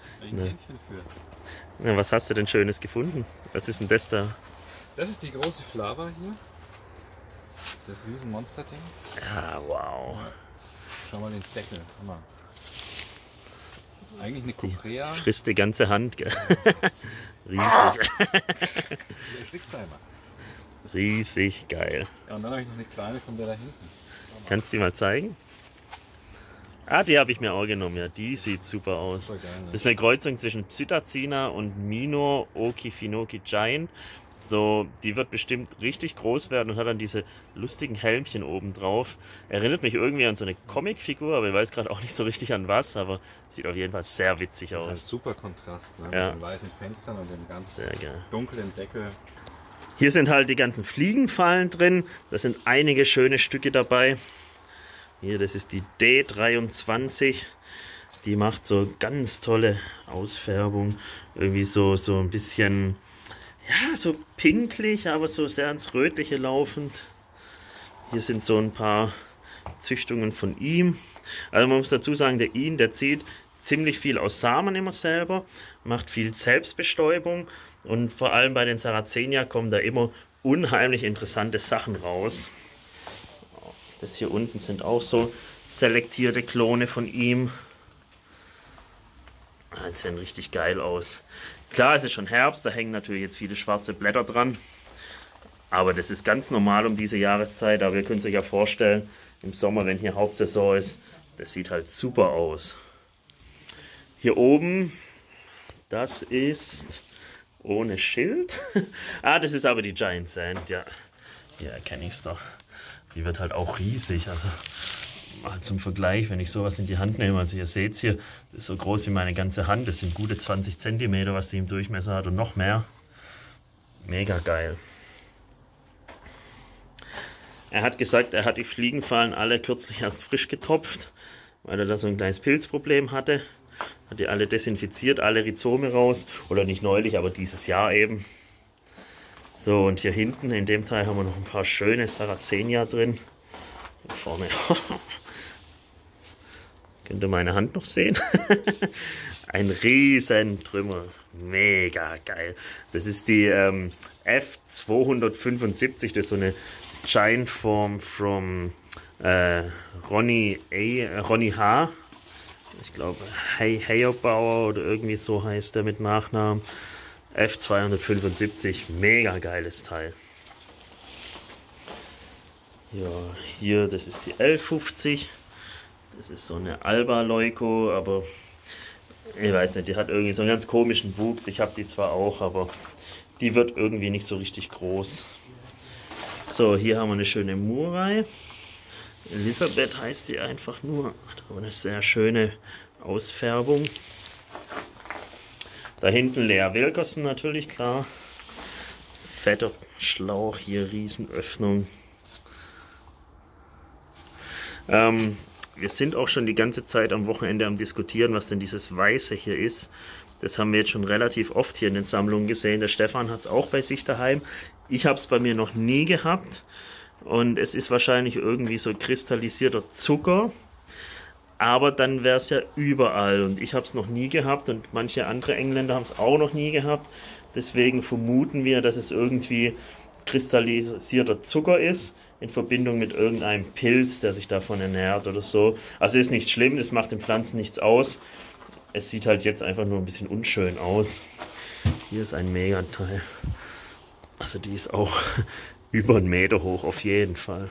Na, was hast du denn Schönes gefunden? Was ist denn das da? Das ist die große Flava hier. Das Riesenmonster-Ding. Ja, wow. Schau mal den Deckel. Hammer. Eigentlich eine Coprea. Frisst die ganze Hand, gell? Riesig. Der erschrickst du einmal. Riesig geil. Ja, und dann habe ich noch eine kleine von der da hinten. Kannst du die mal zeigen? Ah, die habe ich mir auch genommen, ja. Die sieht super aus. Super geil, ne? Das ist eine Kreuzung zwischen Psittacina und Minor Okefenokee Giant. So, die wird bestimmt richtig groß werden und hat dann diese lustigen Helmchen oben drauf. Erinnert mich irgendwie an so eine Comicfigur, aber ich weiß gerade auch nicht so richtig an was, aber sieht auf jeden Fall sehr witzig aus. Ein super Kontrast, ne? Ja. Mit den weißen Fenstern und dem ganz Sehr geil. dunklen Deckel. Hier sind halt die ganzen Fliegenfallen drin. Da sind einige schöne Stücke dabei. Hier, das ist die D23. Die macht so ganz tolle Ausfärbung. Irgendwie so ein bisschen, ja, so pinklich, aber so sehr ins Rötliche laufend. Hier sind so ein paar Züchtungen von ihm. Also man muss dazu sagen, der zieht ziemlich viel aus Samen immer selber, macht viel Selbstbestäubung und vor allem bei den Sarracenia kommen da immer unheimlich interessante Sachen raus. Das hier unten sind auch so selektierte Klone von ihm. Das sehen richtig geil aus. Klar, es ist schon Herbst, da hängen natürlich jetzt viele schwarze Blätter dran. Aber das ist ganz normal um diese Jahreszeit. Aber ihr könnt es euch ja vorstellen, im Sommer, wenn hier Hauptsaison ist, das sieht halt super aus. Hier oben, das ist ohne Schild. Ah, das ist aber die Giant Sand, ja. Hier erkenne ich es doch. Die wird halt auch riesig. Also mal zum Vergleich, wenn ich sowas in die Hand nehme, also ihr seht es hier, das ist so groß wie meine ganze Hand. Das sind gute 20 cm, was sie im Durchmesser hat und noch mehr. Mega geil. Er hat gesagt, er hat die Fliegenfallen alle kürzlich erst frisch getopft, weil er da so ein kleines Pilzproblem hatte. Hat die alle desinfiziert, alle Rhizome raus. Oder nicht neulich, aber dieses Jahr eben. So, und hier hinten in dem Teil haben wir noch ein paar schöne Sarracenia drin. Hier vorne. Könnt ihr meine Hand noch sehen? Ein riesen Trümmer. Mega geil. Das ist die F275. Das ist so eine Giant Form from Ronnie H. Ich glaube Heyerbauer oder irgendwie so heißt der mit Nachnamen. F275, mega geiles Teil. Ja, hier, das ist die L50. Das ist so eine Alba Leuco, aber ich weiß nicht, die hat irgendwie so einen ganz komischen Wuchs. Ich habe die zwar auch, aber die wird irgendwie nicht so richtig groß. So, hier haben wir eine schöne Murray. Elisabeth heißt die einfach nur. Hat aber eine sehr schöne Ausfärbung. Da hinten Lea Wilkerson natürlich, klar. Fetter Schlauch, hier Riesenöffnung. Wir sind auch schon die ganze Zeit am Wochenende am Diskutieren, was denn dieses Weiße hier ist. Das haben wir jetzt schon relativ oft hier in den Sammlungen gesehen. Der Stefan hat es auch bei sich daheim. Ich habe es bei mir noch nie gehabt. Und es ist wahrscheinlich irgendwie so kristallisierter Zucker. Aber dann wäre es ja überall und ich habe es noch nie gehabt und manche andere Engländer haben es auch noch nie gehabt. Deswegen vermuten wir, dass es irgendwie kristallisierter Zucker ist in Verbindung mit irgendeinem Pilz, der sich davon ernährt oder so. Also ist nicht schlimm, das macht den Pflanzen nichts aus. Es sieht halt jetzt einfach nur ein bisschen unschön aus. Hier ist ein Megateil. Also die ist auch über 1 Meter hoch auf jeden Fall.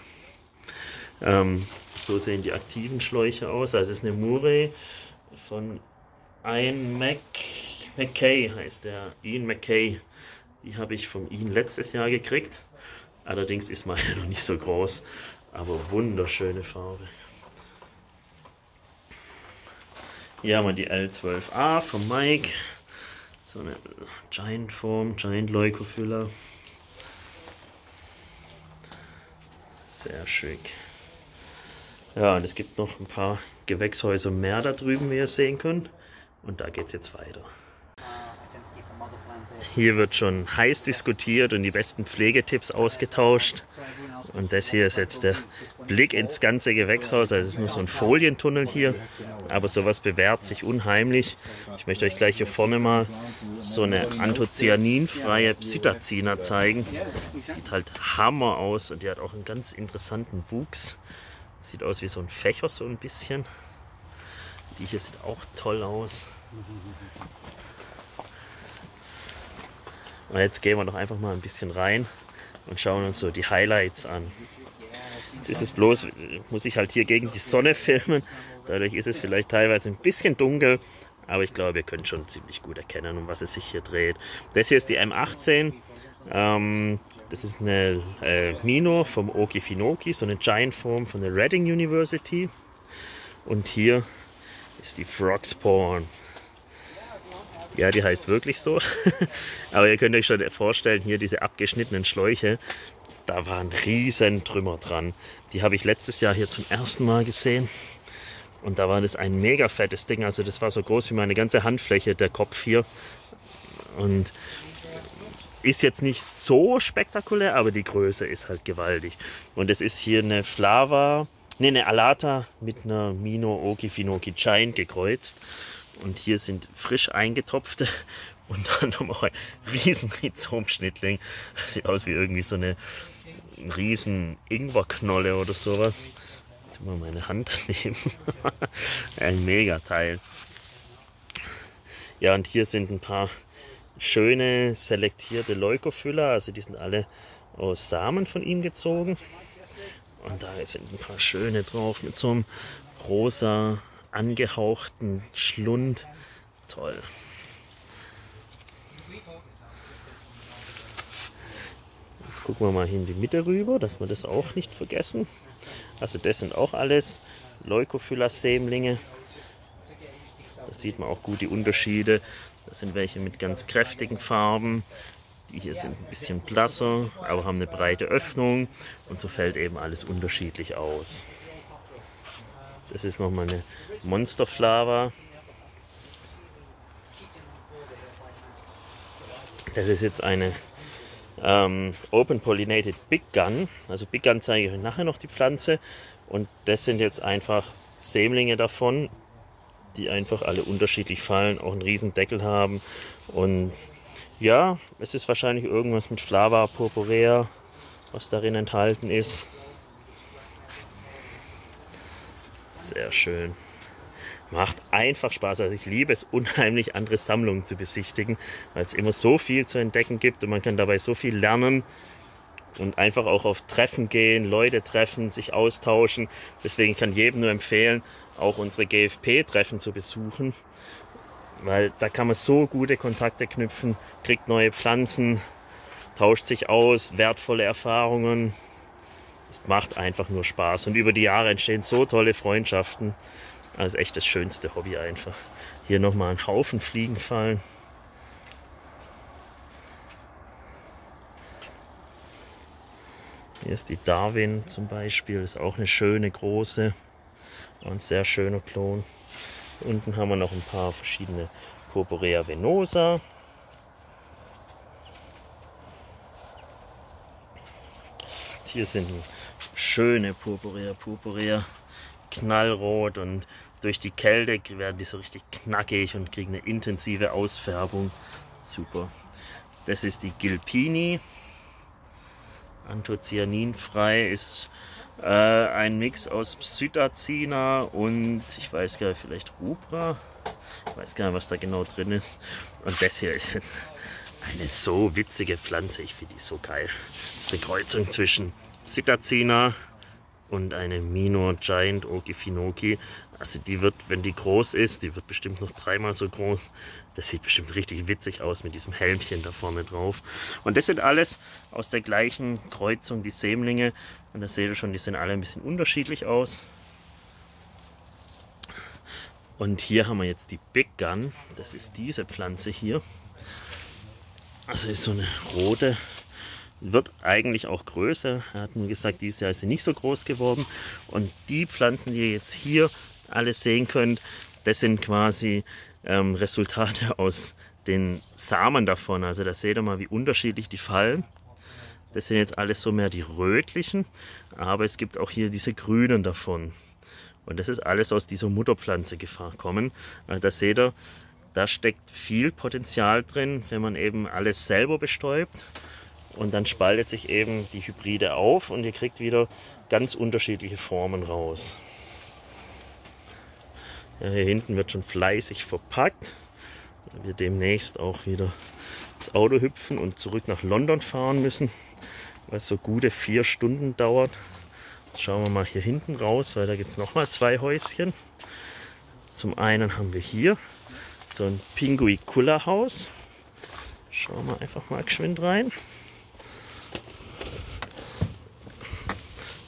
So sehen die aktiven Schläuche aus. Also es ist eine Murray von Ian McKay, heißt der. Ian McKay. Die habe ich vom Ian letztes Jahr gekriegt. Allerdings ist meine noch nicht so groß. Aber wunderschöne Farbe. Hier haben wir die L12A von Mike. So eine Giant Form, Giant Leukophila. Sehr schick. Ja, und es gibt noch ein paar Gewächshäuser mehr da drüben, wie ihr sehen könnt. Und da geht es jetzt weiter. Hier wird schon heiß diskutiert und die besten Pflegetipps ausgetauscht. Und das hier ist jetzt der Blick ins ganze Gewächshaus. Also es ist nur so ein Folientunnel hier, aber sowas bewährt sich unheimlich. Ich möchte euch gleich hier vorne mal so eine anthocyaninfreie Psittacina zeigen. Die sieht halt Hammer aus und die hat auch einen ganz interessanten Wuchs. Sieht aus wie so ein Fächer, so ein bisschen. Die hier sieht auch toll aus. Und jetzt gehen wir doch einfach mal ein bisschen rein und schauen uns so die Highlights an. Jetzt ist es bloß, muss ich halt hier gegen die Sonne filmen. Dadurch ist es vielleicht teilweise ein bisschen dunkel. Aber ich glaube, ihr könnt schon ziemlich gut erkennen, um was es sich hier dreht. Das hier ist die M18 Das ist eine Mino vom Okefenokee, so eine Giant Form von der Reading University. Und hier ist die Frog Spawn. Ja, die heißt wirklich so. Aber ihr könnt euch schon vorstellen, hier diese abgeschnittenen Schläuche, da waren riesen Trümmer dran. Die habe ich letztes Jahr hier zum ersten Mal gesehen. Und da war das ein mega fettes Ding. Also das war so groß wie meine ganze Handfläche, der Kopf hier. Und ist jetzt nicht so spektakulär, aber die Größe ist halt gewaltig. Und es ist hier eine eine Alata mit einer Mino Okefenokee Giant gekreuzt. Und hier sind frisch eingetopfte und dann nochmal ein riesen Rhizomschnittling. Sieht aus wie irgendwie so eine riesen Ingwerknolle oder sowas. Ich tue mal meine Hand daneben. Ein Megateil. Ja, und hier sind ein paar schöne selektierte Leukophylla. Also die sind alle aus Samen von ihm gezogen. Und da sind ein paar schöne drauf mit so einem rosa angehauchten Schlund. Toll. Jetzt gucken wir mal hier in die Mitte rüber, dass wir das auch nicht vergessen. Also das sind auch alles Leukophylla-Sämlinge. Da sieht man auch gut die Unterschiede. Das sind welche mit ganz kräftigen Farben. Die hier sind ein bisschen blasser, aber haben eine breite Öffnung. Und so fällt eben alles unterschiedlich aus. Das ist nochmal eine Monsterflava. Das ist jetzt eine Open Pollinated Big Gun. Also Big Gun zeige ich euch nachher noch die Pflanze. Und das sind jetzt einfach Sämlinge davon, die einfach alle unterschiedlich fallen, auch einen riesen Deckel haben. Und ja, es ist wahrscheinlich irgendwas mit Flava purpurea, was darin enthalten ist. Sehr schön. Macht einfach Spaß. Also ich liebe es unheimlich, andere Sammlungen zu besichtigen, weil es immer so viel zu entdecken gibt und man kann dabei so viel lernen und einfach auch auf Treffen gehen, Leute treffen, sich austauschen. Deswegen kann ich jedem nur empfehlen, auch unsere GFP-Treffen zu besuchen, weil da kann man so gute Kontakte knüpfen, kriegt neue Pflanzen, tauscht sich aus, wertvolle Erfahrungen. Es macht einfach nur Spaß und über die Jahre entstehen so tolle Freundschaften. Also echt das schönste Hobby einfach. Hier nochmal ein Haufen Fliegen fallen. Hier ist die Darwin zum Beispiel, ist auch eine schöne große und sehr schöner Klon. Unten haben wir noch ein paar verschiedene Purpurea venosa. Hier sind schöne Purpurea, knallrot und durch die Kälte werden die so richtig knackig und kriegen eine intensive Ausfärbung. Super. Das ist die Gilpini. Anthocyaninfrei ist ein Mix aus Psittacina und ich weiß gar nicht, vielleicht Rubra. Ich weiß gar nicht, was da genau drin ist. Und das hier ist jetzt eine so witzige Pflanze. Ich finde die so geil. Das ist eine Kreuzung zwischen Psittacina und eine Mino Giant Okefenokee. Also die wird, wenn die groß ist, die wird bestimmt noch 3-mal so groß. Das sieht bestimmt richtig witzig aus mit diesem Helmchen da vorne drauf. Und das sind alles aus der gleichen Kreuzung, die Sämlinge. Und da seht ihr schon, die sehen alle ein bisschen unterschiedlich aus. Und hier haben wir jetzt die Big Gun. Das ist diese Pflanze hier. Also ist so eine rote. Wird eigentlich auch größer. Er hat mir gesagt, dieses Jahr ist sie nicht so groß geworden. Und die Pflanzen, die ihr jetzt hier alles sehen könnt, das sind quasi Resultate aus den Samen davon. Also da seht ihr mal, wie unterschiedlich die fallen. Das sind jetzt alles so mehr die rötlichen, aber es gibt auch hier diese grünen davon. Und das ist alles aus dieser Mutterpflanze gekommen. Also da seht ihr, da steckt viel Potenzial drin, wenn man eben alles selber bestäubt. Und dann spaltet sich eben die Hybride auf und ihr kriegt wieder ganz unterschiedliche Formen raus. Ja, hier hinten wird schon fleißig verpackt. Weil wir demnächst auch wieder ins Auto hüpfen und zurück nach London fahren müssen, weil es so gute 4 Stunden dauert. Jetzt schauen wir mal hier hinten raus, weil da gibt es nochmal 2 Häuschen. Zum einen haben wir hier so ein Pinguicula-Haus. Schauen wir einfach mal geschwind rein.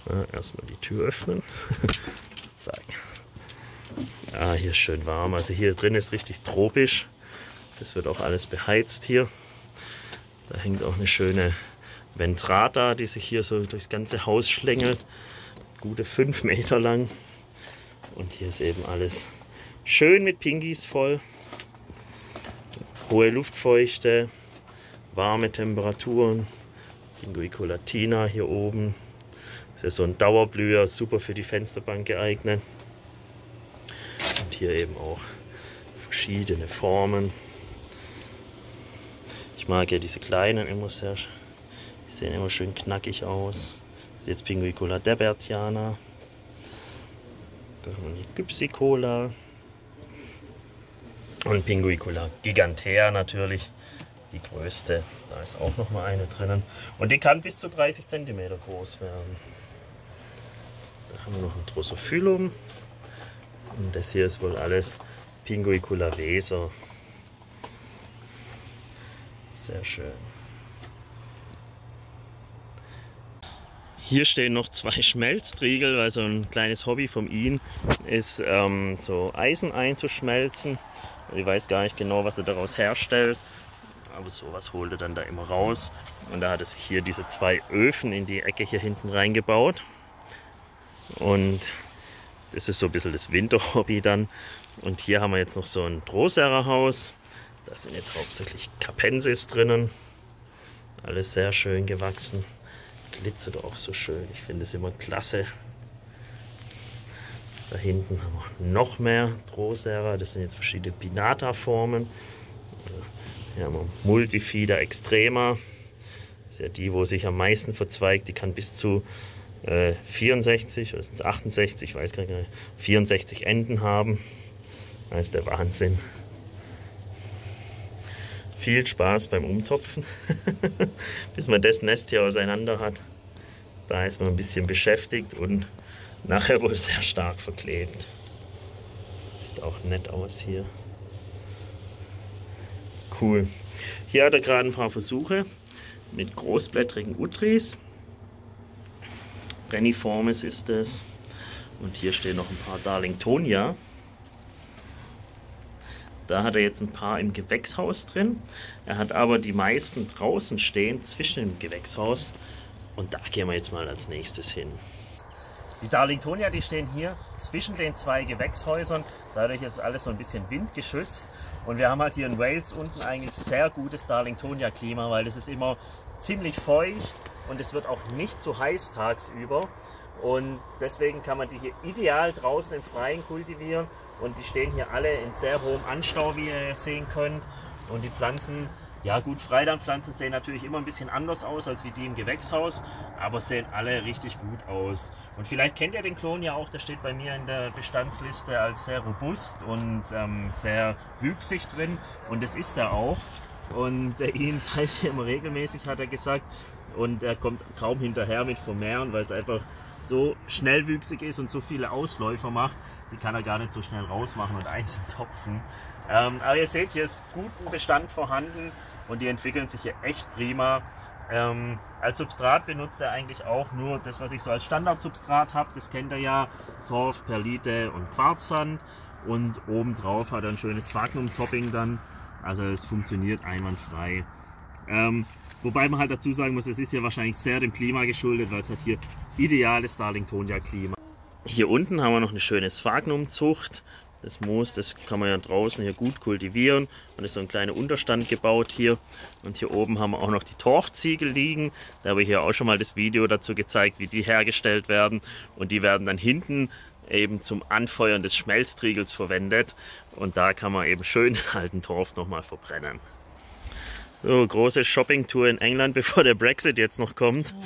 Ja, erstmal die Tür öffnen. Zack. Ja, hier ist schön warm. Also hier drin ist richtig tropisch. Das wird auch alles beheizt hier. Da hängt auch eine schöne Ventrata, die sich hier so durchs ganze Haus schlängelt. Gute 5 Meter lang. Und hier ist eben alles schön mit Pinguis voll. Hohe Luftfeuchte, warme Temperaturen. Pinguiculatina hier oben. Das ist so ein Dauerblüher, super für die Fensterbank geeignet. Und hier eben auch verschiedene Formen. Ich mag ja diese kleinen immer sehr, die sehen immer schön knackig aus. Das ist jetzt Pinguicula debertiana. Da haben wir die Gypsicola. Und Pinguicula gigantea natürlich, die größte. Da ist auch noch mal eine drinnen. Und die kann bis zu 30 cm groß werden. Da haben wir noch ein Drosophilum. Und das hier ist wohl alles Pinguicula weser. Sehr schön. Hier stehen noch 2 Schmelztriegel, weil so ein kleines Hobby von ihm ist, so Eisen einzuschmelzen. Ich weiß gar nicht genau, was er daraus herstellt, aber sowas holt er dann da immer raus. Und da hat er sich hier diese 2 Öfen in die Ecke hier hinten reingebaut. Und das ist so ein bisschen das Winterhobby dann. Und hier haben wir jetzt noch so ein Drosera-Haus. Da sind jetzt hauptsächlich Capensis drinnen. Alles sehr schön gewachsen. Glitzert auch so schön. Ich finde es immer klasse. Da hinten haben wir noch mehr Drosera. Das sind jetzt verschiedene Pinnata-Formen. Hier haben wir Multifida extrema. Das ist ja die, wo sich am meisten verzweigt. Die kann bis zu 64 oder 68, ich weiß gar nicht, 64 Enden haben. Das ist der Wahnsinn. Viel Spaß beim Umtopfen, bis man das Nest hier auseinander hat. Da ist man ein bisschen beschäftigt und nachher wohl sehr stark verklebt. Sieht auch nett aus hier. Cool. Hier hat er gerade ein paar Versuche mit großblättrigen Utris. Reniformis ist es. Und hier stehen noch ein paar Darlingtonia. Da hat er jetzt ein paar im Gewächshaus drin. Er hat aber die meisten draußen stehen, zwischen dem Gewächshaus. Und da gehen wir jetzt mal als nächstes hin. Die Darlingtonia, die stehen hier zwischen den 2 Gewächshäusern. Dadurch ist alles so ein bisschen windgeschützt. Und wir haben halt hier in Wales unten eigentlich sehr gutes Darlingtonia-Klima, weil es ist immer ziemlich feucht und es wird auch nicht zu heiß tagsüber. Und deswegen kann man die hier ideal draußen im Freien kultivieren. Und die stehen hier alle in sehr hohem Anstau, wie ihr sehen könnt. Und die Pflanzen, ja gut, Freilandpflanzen sehen natürlich immer ein bisschen anders aus als wie die im Gewächshaus, aber sehen alle richtig gut aus. Und vielleicht kennt ihr den Klon ja auch, der steht bei mir in der Bestandsliste als sehr robust und sehr wüchsig drin. Und das ist er auch. Und der Ian teilt hier immer regelmäßig, hat er gesagt. Und er kommt kaum hinterher mit Vermehren, weil es einfach so schnellwüchsig ist und so viele Ausläufer macht. Die kann er gar nicht so schnell rausmachen und einzeln topfen. Aber ihr seht, hier ist guten Bestand vorhanden und die entwickeln sich hier echt prima. Als Substrat benutzt er eigentlich auch nur das, was ich so als Standardsubstrat habe. Das kennt ihr ja, Torf, Perlite und Quarzsand. Und obendrauf hat er ein schönes Sphagnum-Topping dann. Also es funktioniert einwandfrei. Wobei man halt dazu sagen muss, es ist ja wahrscheinlich sehr dem Klima geschuldet, weil es hat hier ideales Darlingtonia-Klima. Hier unten haben wir noch eine schöne Sphagnum-Zucht. Das Moos, das kann man ja draußen hier gut kultivieren. Und ist so ein kleiner Unterstand gebaut hier. Und hier oben haben wir auch noch die Torfziegel liegen. Da habe ich hier auch schon mal das Video dazu gezeigt, wie die hergestellt werden. Und die werden dann hinten eben zum Anfeuern des Schmelztriegels verwendet. Und da kann man eben schön den alten Torf nochmal verbrennen. So, große Shoppingtour in England, bevor der Brexit jetzt noch kommt.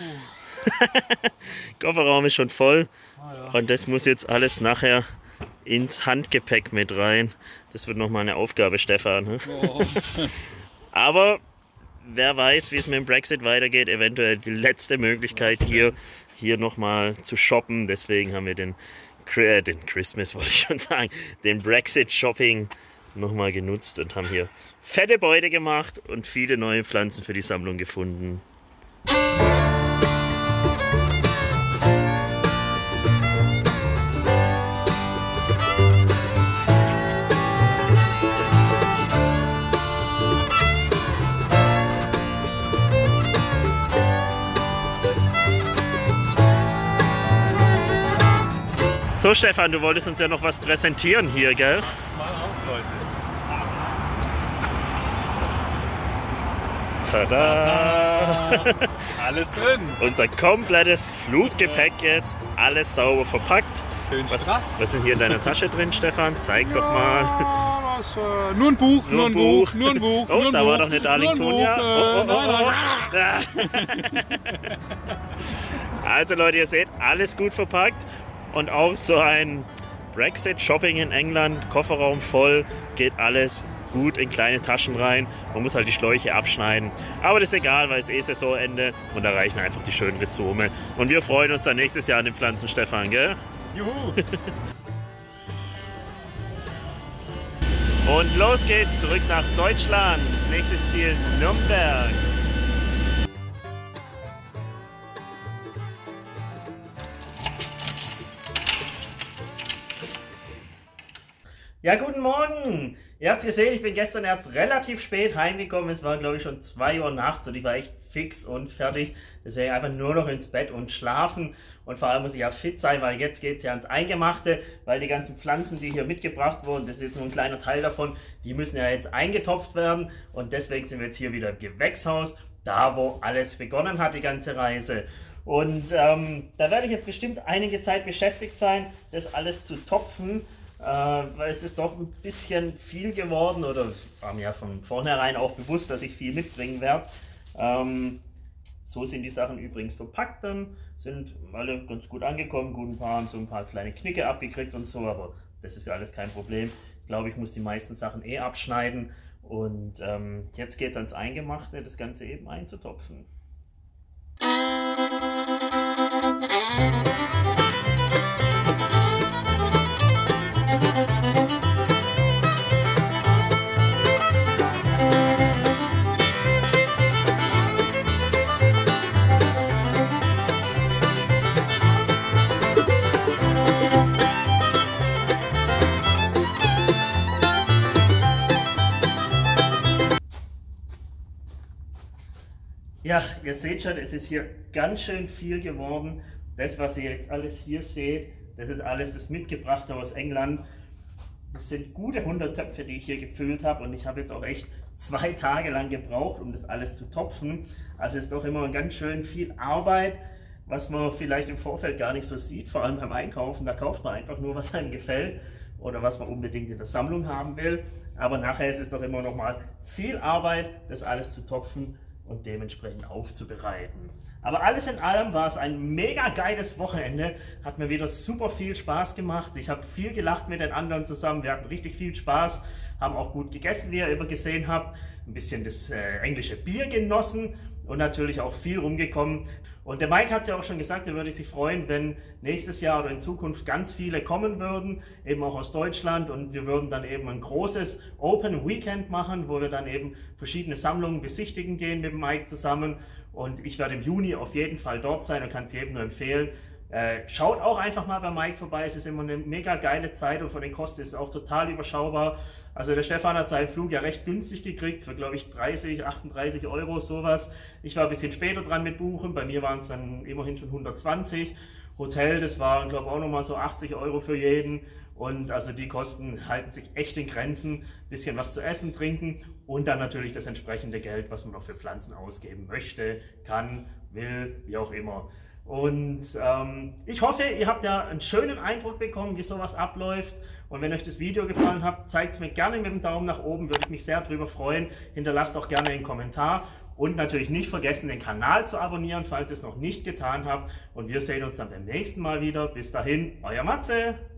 Kofferraum ist schon voll. Und das muss jetzt alles nachher ins Handgepäck mit rein. Das wird nochmal eine Aufgabe, Stefan. Ne? Oh. Aber wer weiß, wie es mit dem Brexit weitergeht. Eventuell die letzte Möglichkeit hier nochmal zu shoppen. Deswegen haben wir den Christmas, wollte ich schon sagen, den Brexit Shopping nochmal genutzt und haben hier fette Beute gemacht und viele neue Pflanzen für die Sammlung gefunden. So Stefan, du wolltest uns ja noch was präsentieren hier, gell? Passt mal auf, Leute. Tada! Alles drin. Unser komplettes Fluggepäck jetzt, alles sauber verpackt. Schön Was straff. ist denn hier in deiner Tasche drin, Stefan? Zeig doch mal. Ja, was, nur ein Buch, nur ein Buch, nur ein Buch. Oh, da war doch eine Darlingtonia. Nein. Also Leute, ihr seht, alles gut verpackt. Und auch so ein Brexit-Shopping in England, Kofferraum voll, geht alles gut in kleine Taschen rein. Man muss halt die Schläuche abschneiden. Aber das ist egal, weil es eh Saisonende und da reichen einfach die schönen Rhizome. Und wir freuen uns dann nächstes Jahr an den Pflanzen, Stefan, gell? Juhu. Und los geht's, zurück nach Deutschland. Nächstes Ziel Nürnberg. Ja, guten Morgen! Ihr habt es gesehen, ich bin gestern erst relativ spät heimgekommen. Es war, glaube ich, schon 2 Uhr nachts und ich war echt fix und fertig. Deswegen einfach nur noch ins Bett und schlafen. Und vor allem muss ich ja fit sein, weil jetzt geht es ja ans Eingemachte, weil die ganzen Pflanzen, die hier mitgebracht wurden, das ist jetzt nur ein kleiner Teil davon, die müssen ja jetzt eingetopft werden. Und deswegen sind wir jetzt hier wieder im Gewächshaus, da wo alles begonnen hat, die ganze Reise. Und da werde ich jetzt bestimmt einige Zeit beschäftigt sein, das alles zu topfen. Weil es ist doch ein bisschen viel geworden, oder es war mir ja von vornherein auch bewusst, dass ich viel mitbringen werde. So sind die Sachen übrigens verpackt dann, sind alle ganz gut angekommen, gut, ein paar haben so ein paar kleine Knicke abgekriegt und so, aber das ist ja alles kein Problem. Ich glaube, ich muss die meisten Sachen eh abschneiden und jetzt geht es ans Eingemachte, das Ganze eben einzutopfen. Ja, ihr seht schon, es ist hier ganz schön viel geworden. Das, was ihr jetzt alles hier seht, das ist alles das Mitgebrachte aus England. Das sind gute 100 Töpfe, die ich hier gefüllt habe und ich habe jetzt auch echt 2 Tage lang gebraucht, um das alles zu topfen. Also es ist doch immer ganz schön viel Arbeit, was man vielleicht im Vorfeld gar nicht so sieht, vor allem beim Einkaufen. Da kauft man einfach nur, was einem gefällt oder was man unbedingt in der Sammlung haben will. Aber nachher ist es doch immer noch mal viel Arbeit, das alles zu topfen und dementsprechend aufzubereiten. Aber alles in allem war es ein mega geiles Wochenende, hat mir wieder super viel Spaß gemacht. Ich habe viel gelacht mit den anderen zusammen, wir hatten richtig viel Spaß, haben auch gut gegessen, wie ihr immer gesehen habt, ein bisschen das englische Bier genossen und natürlich auch viel rumgekommen. Und der Mike hat es ja auch schon gesagt, er würde sich freuen, wenn nächstes Jahr oder in Zukunft ganz viele kommen würden, eben auch aus Deutschland, und wir würden dann eben ein großes Open Weekend machen, wo wir dann eben verschiedene Sammlungen besichtigen gehen mit dem Mike zusammen, und ich werde im Juni auf jeden Fall dort sein und kann es jedem nur empfehlen. Schaut auch einfach mal bei Mike vorbei, es ist immer eine mega geile Zeit und von den Kosten ist es auch total überschaubar. Also der Stefan hat seinen Flug ja recht günstig gekriegt, für glaube ich 30, 38 Euro sowas. Ich war ein bisschen später dran mit Buchen, bei mir waren es dann immerhin schon 120. Hotel, das waren glaube ich auch nochmal so 80 Euro für jeden. Und also die Kosten halten sich echt in Grenzen, bisschen was zu essen, trinken und dann natürlich das entsprechende Geld, was man noch für Pflanzen ausgeben möchte, kann, will, wie auch immer. Und ich hoffe, ihr habt ja einen schönen Eindruck bekommen, wie sowas abläuft. Und wenn euch das Video gefallen hat, zeigt es mir gerne mit dem Daumen nach oben, würde ich mich sehr darüber freuen. Hinterlasst auch gerne einen Kommentar und natürlich nicht vergessen, den Kanal zu abonnieren, falls ihr es noch nicht getan habt. Und wir sehen uns dann beim nächsten Mal wieder. Bis dahin, euer Matze!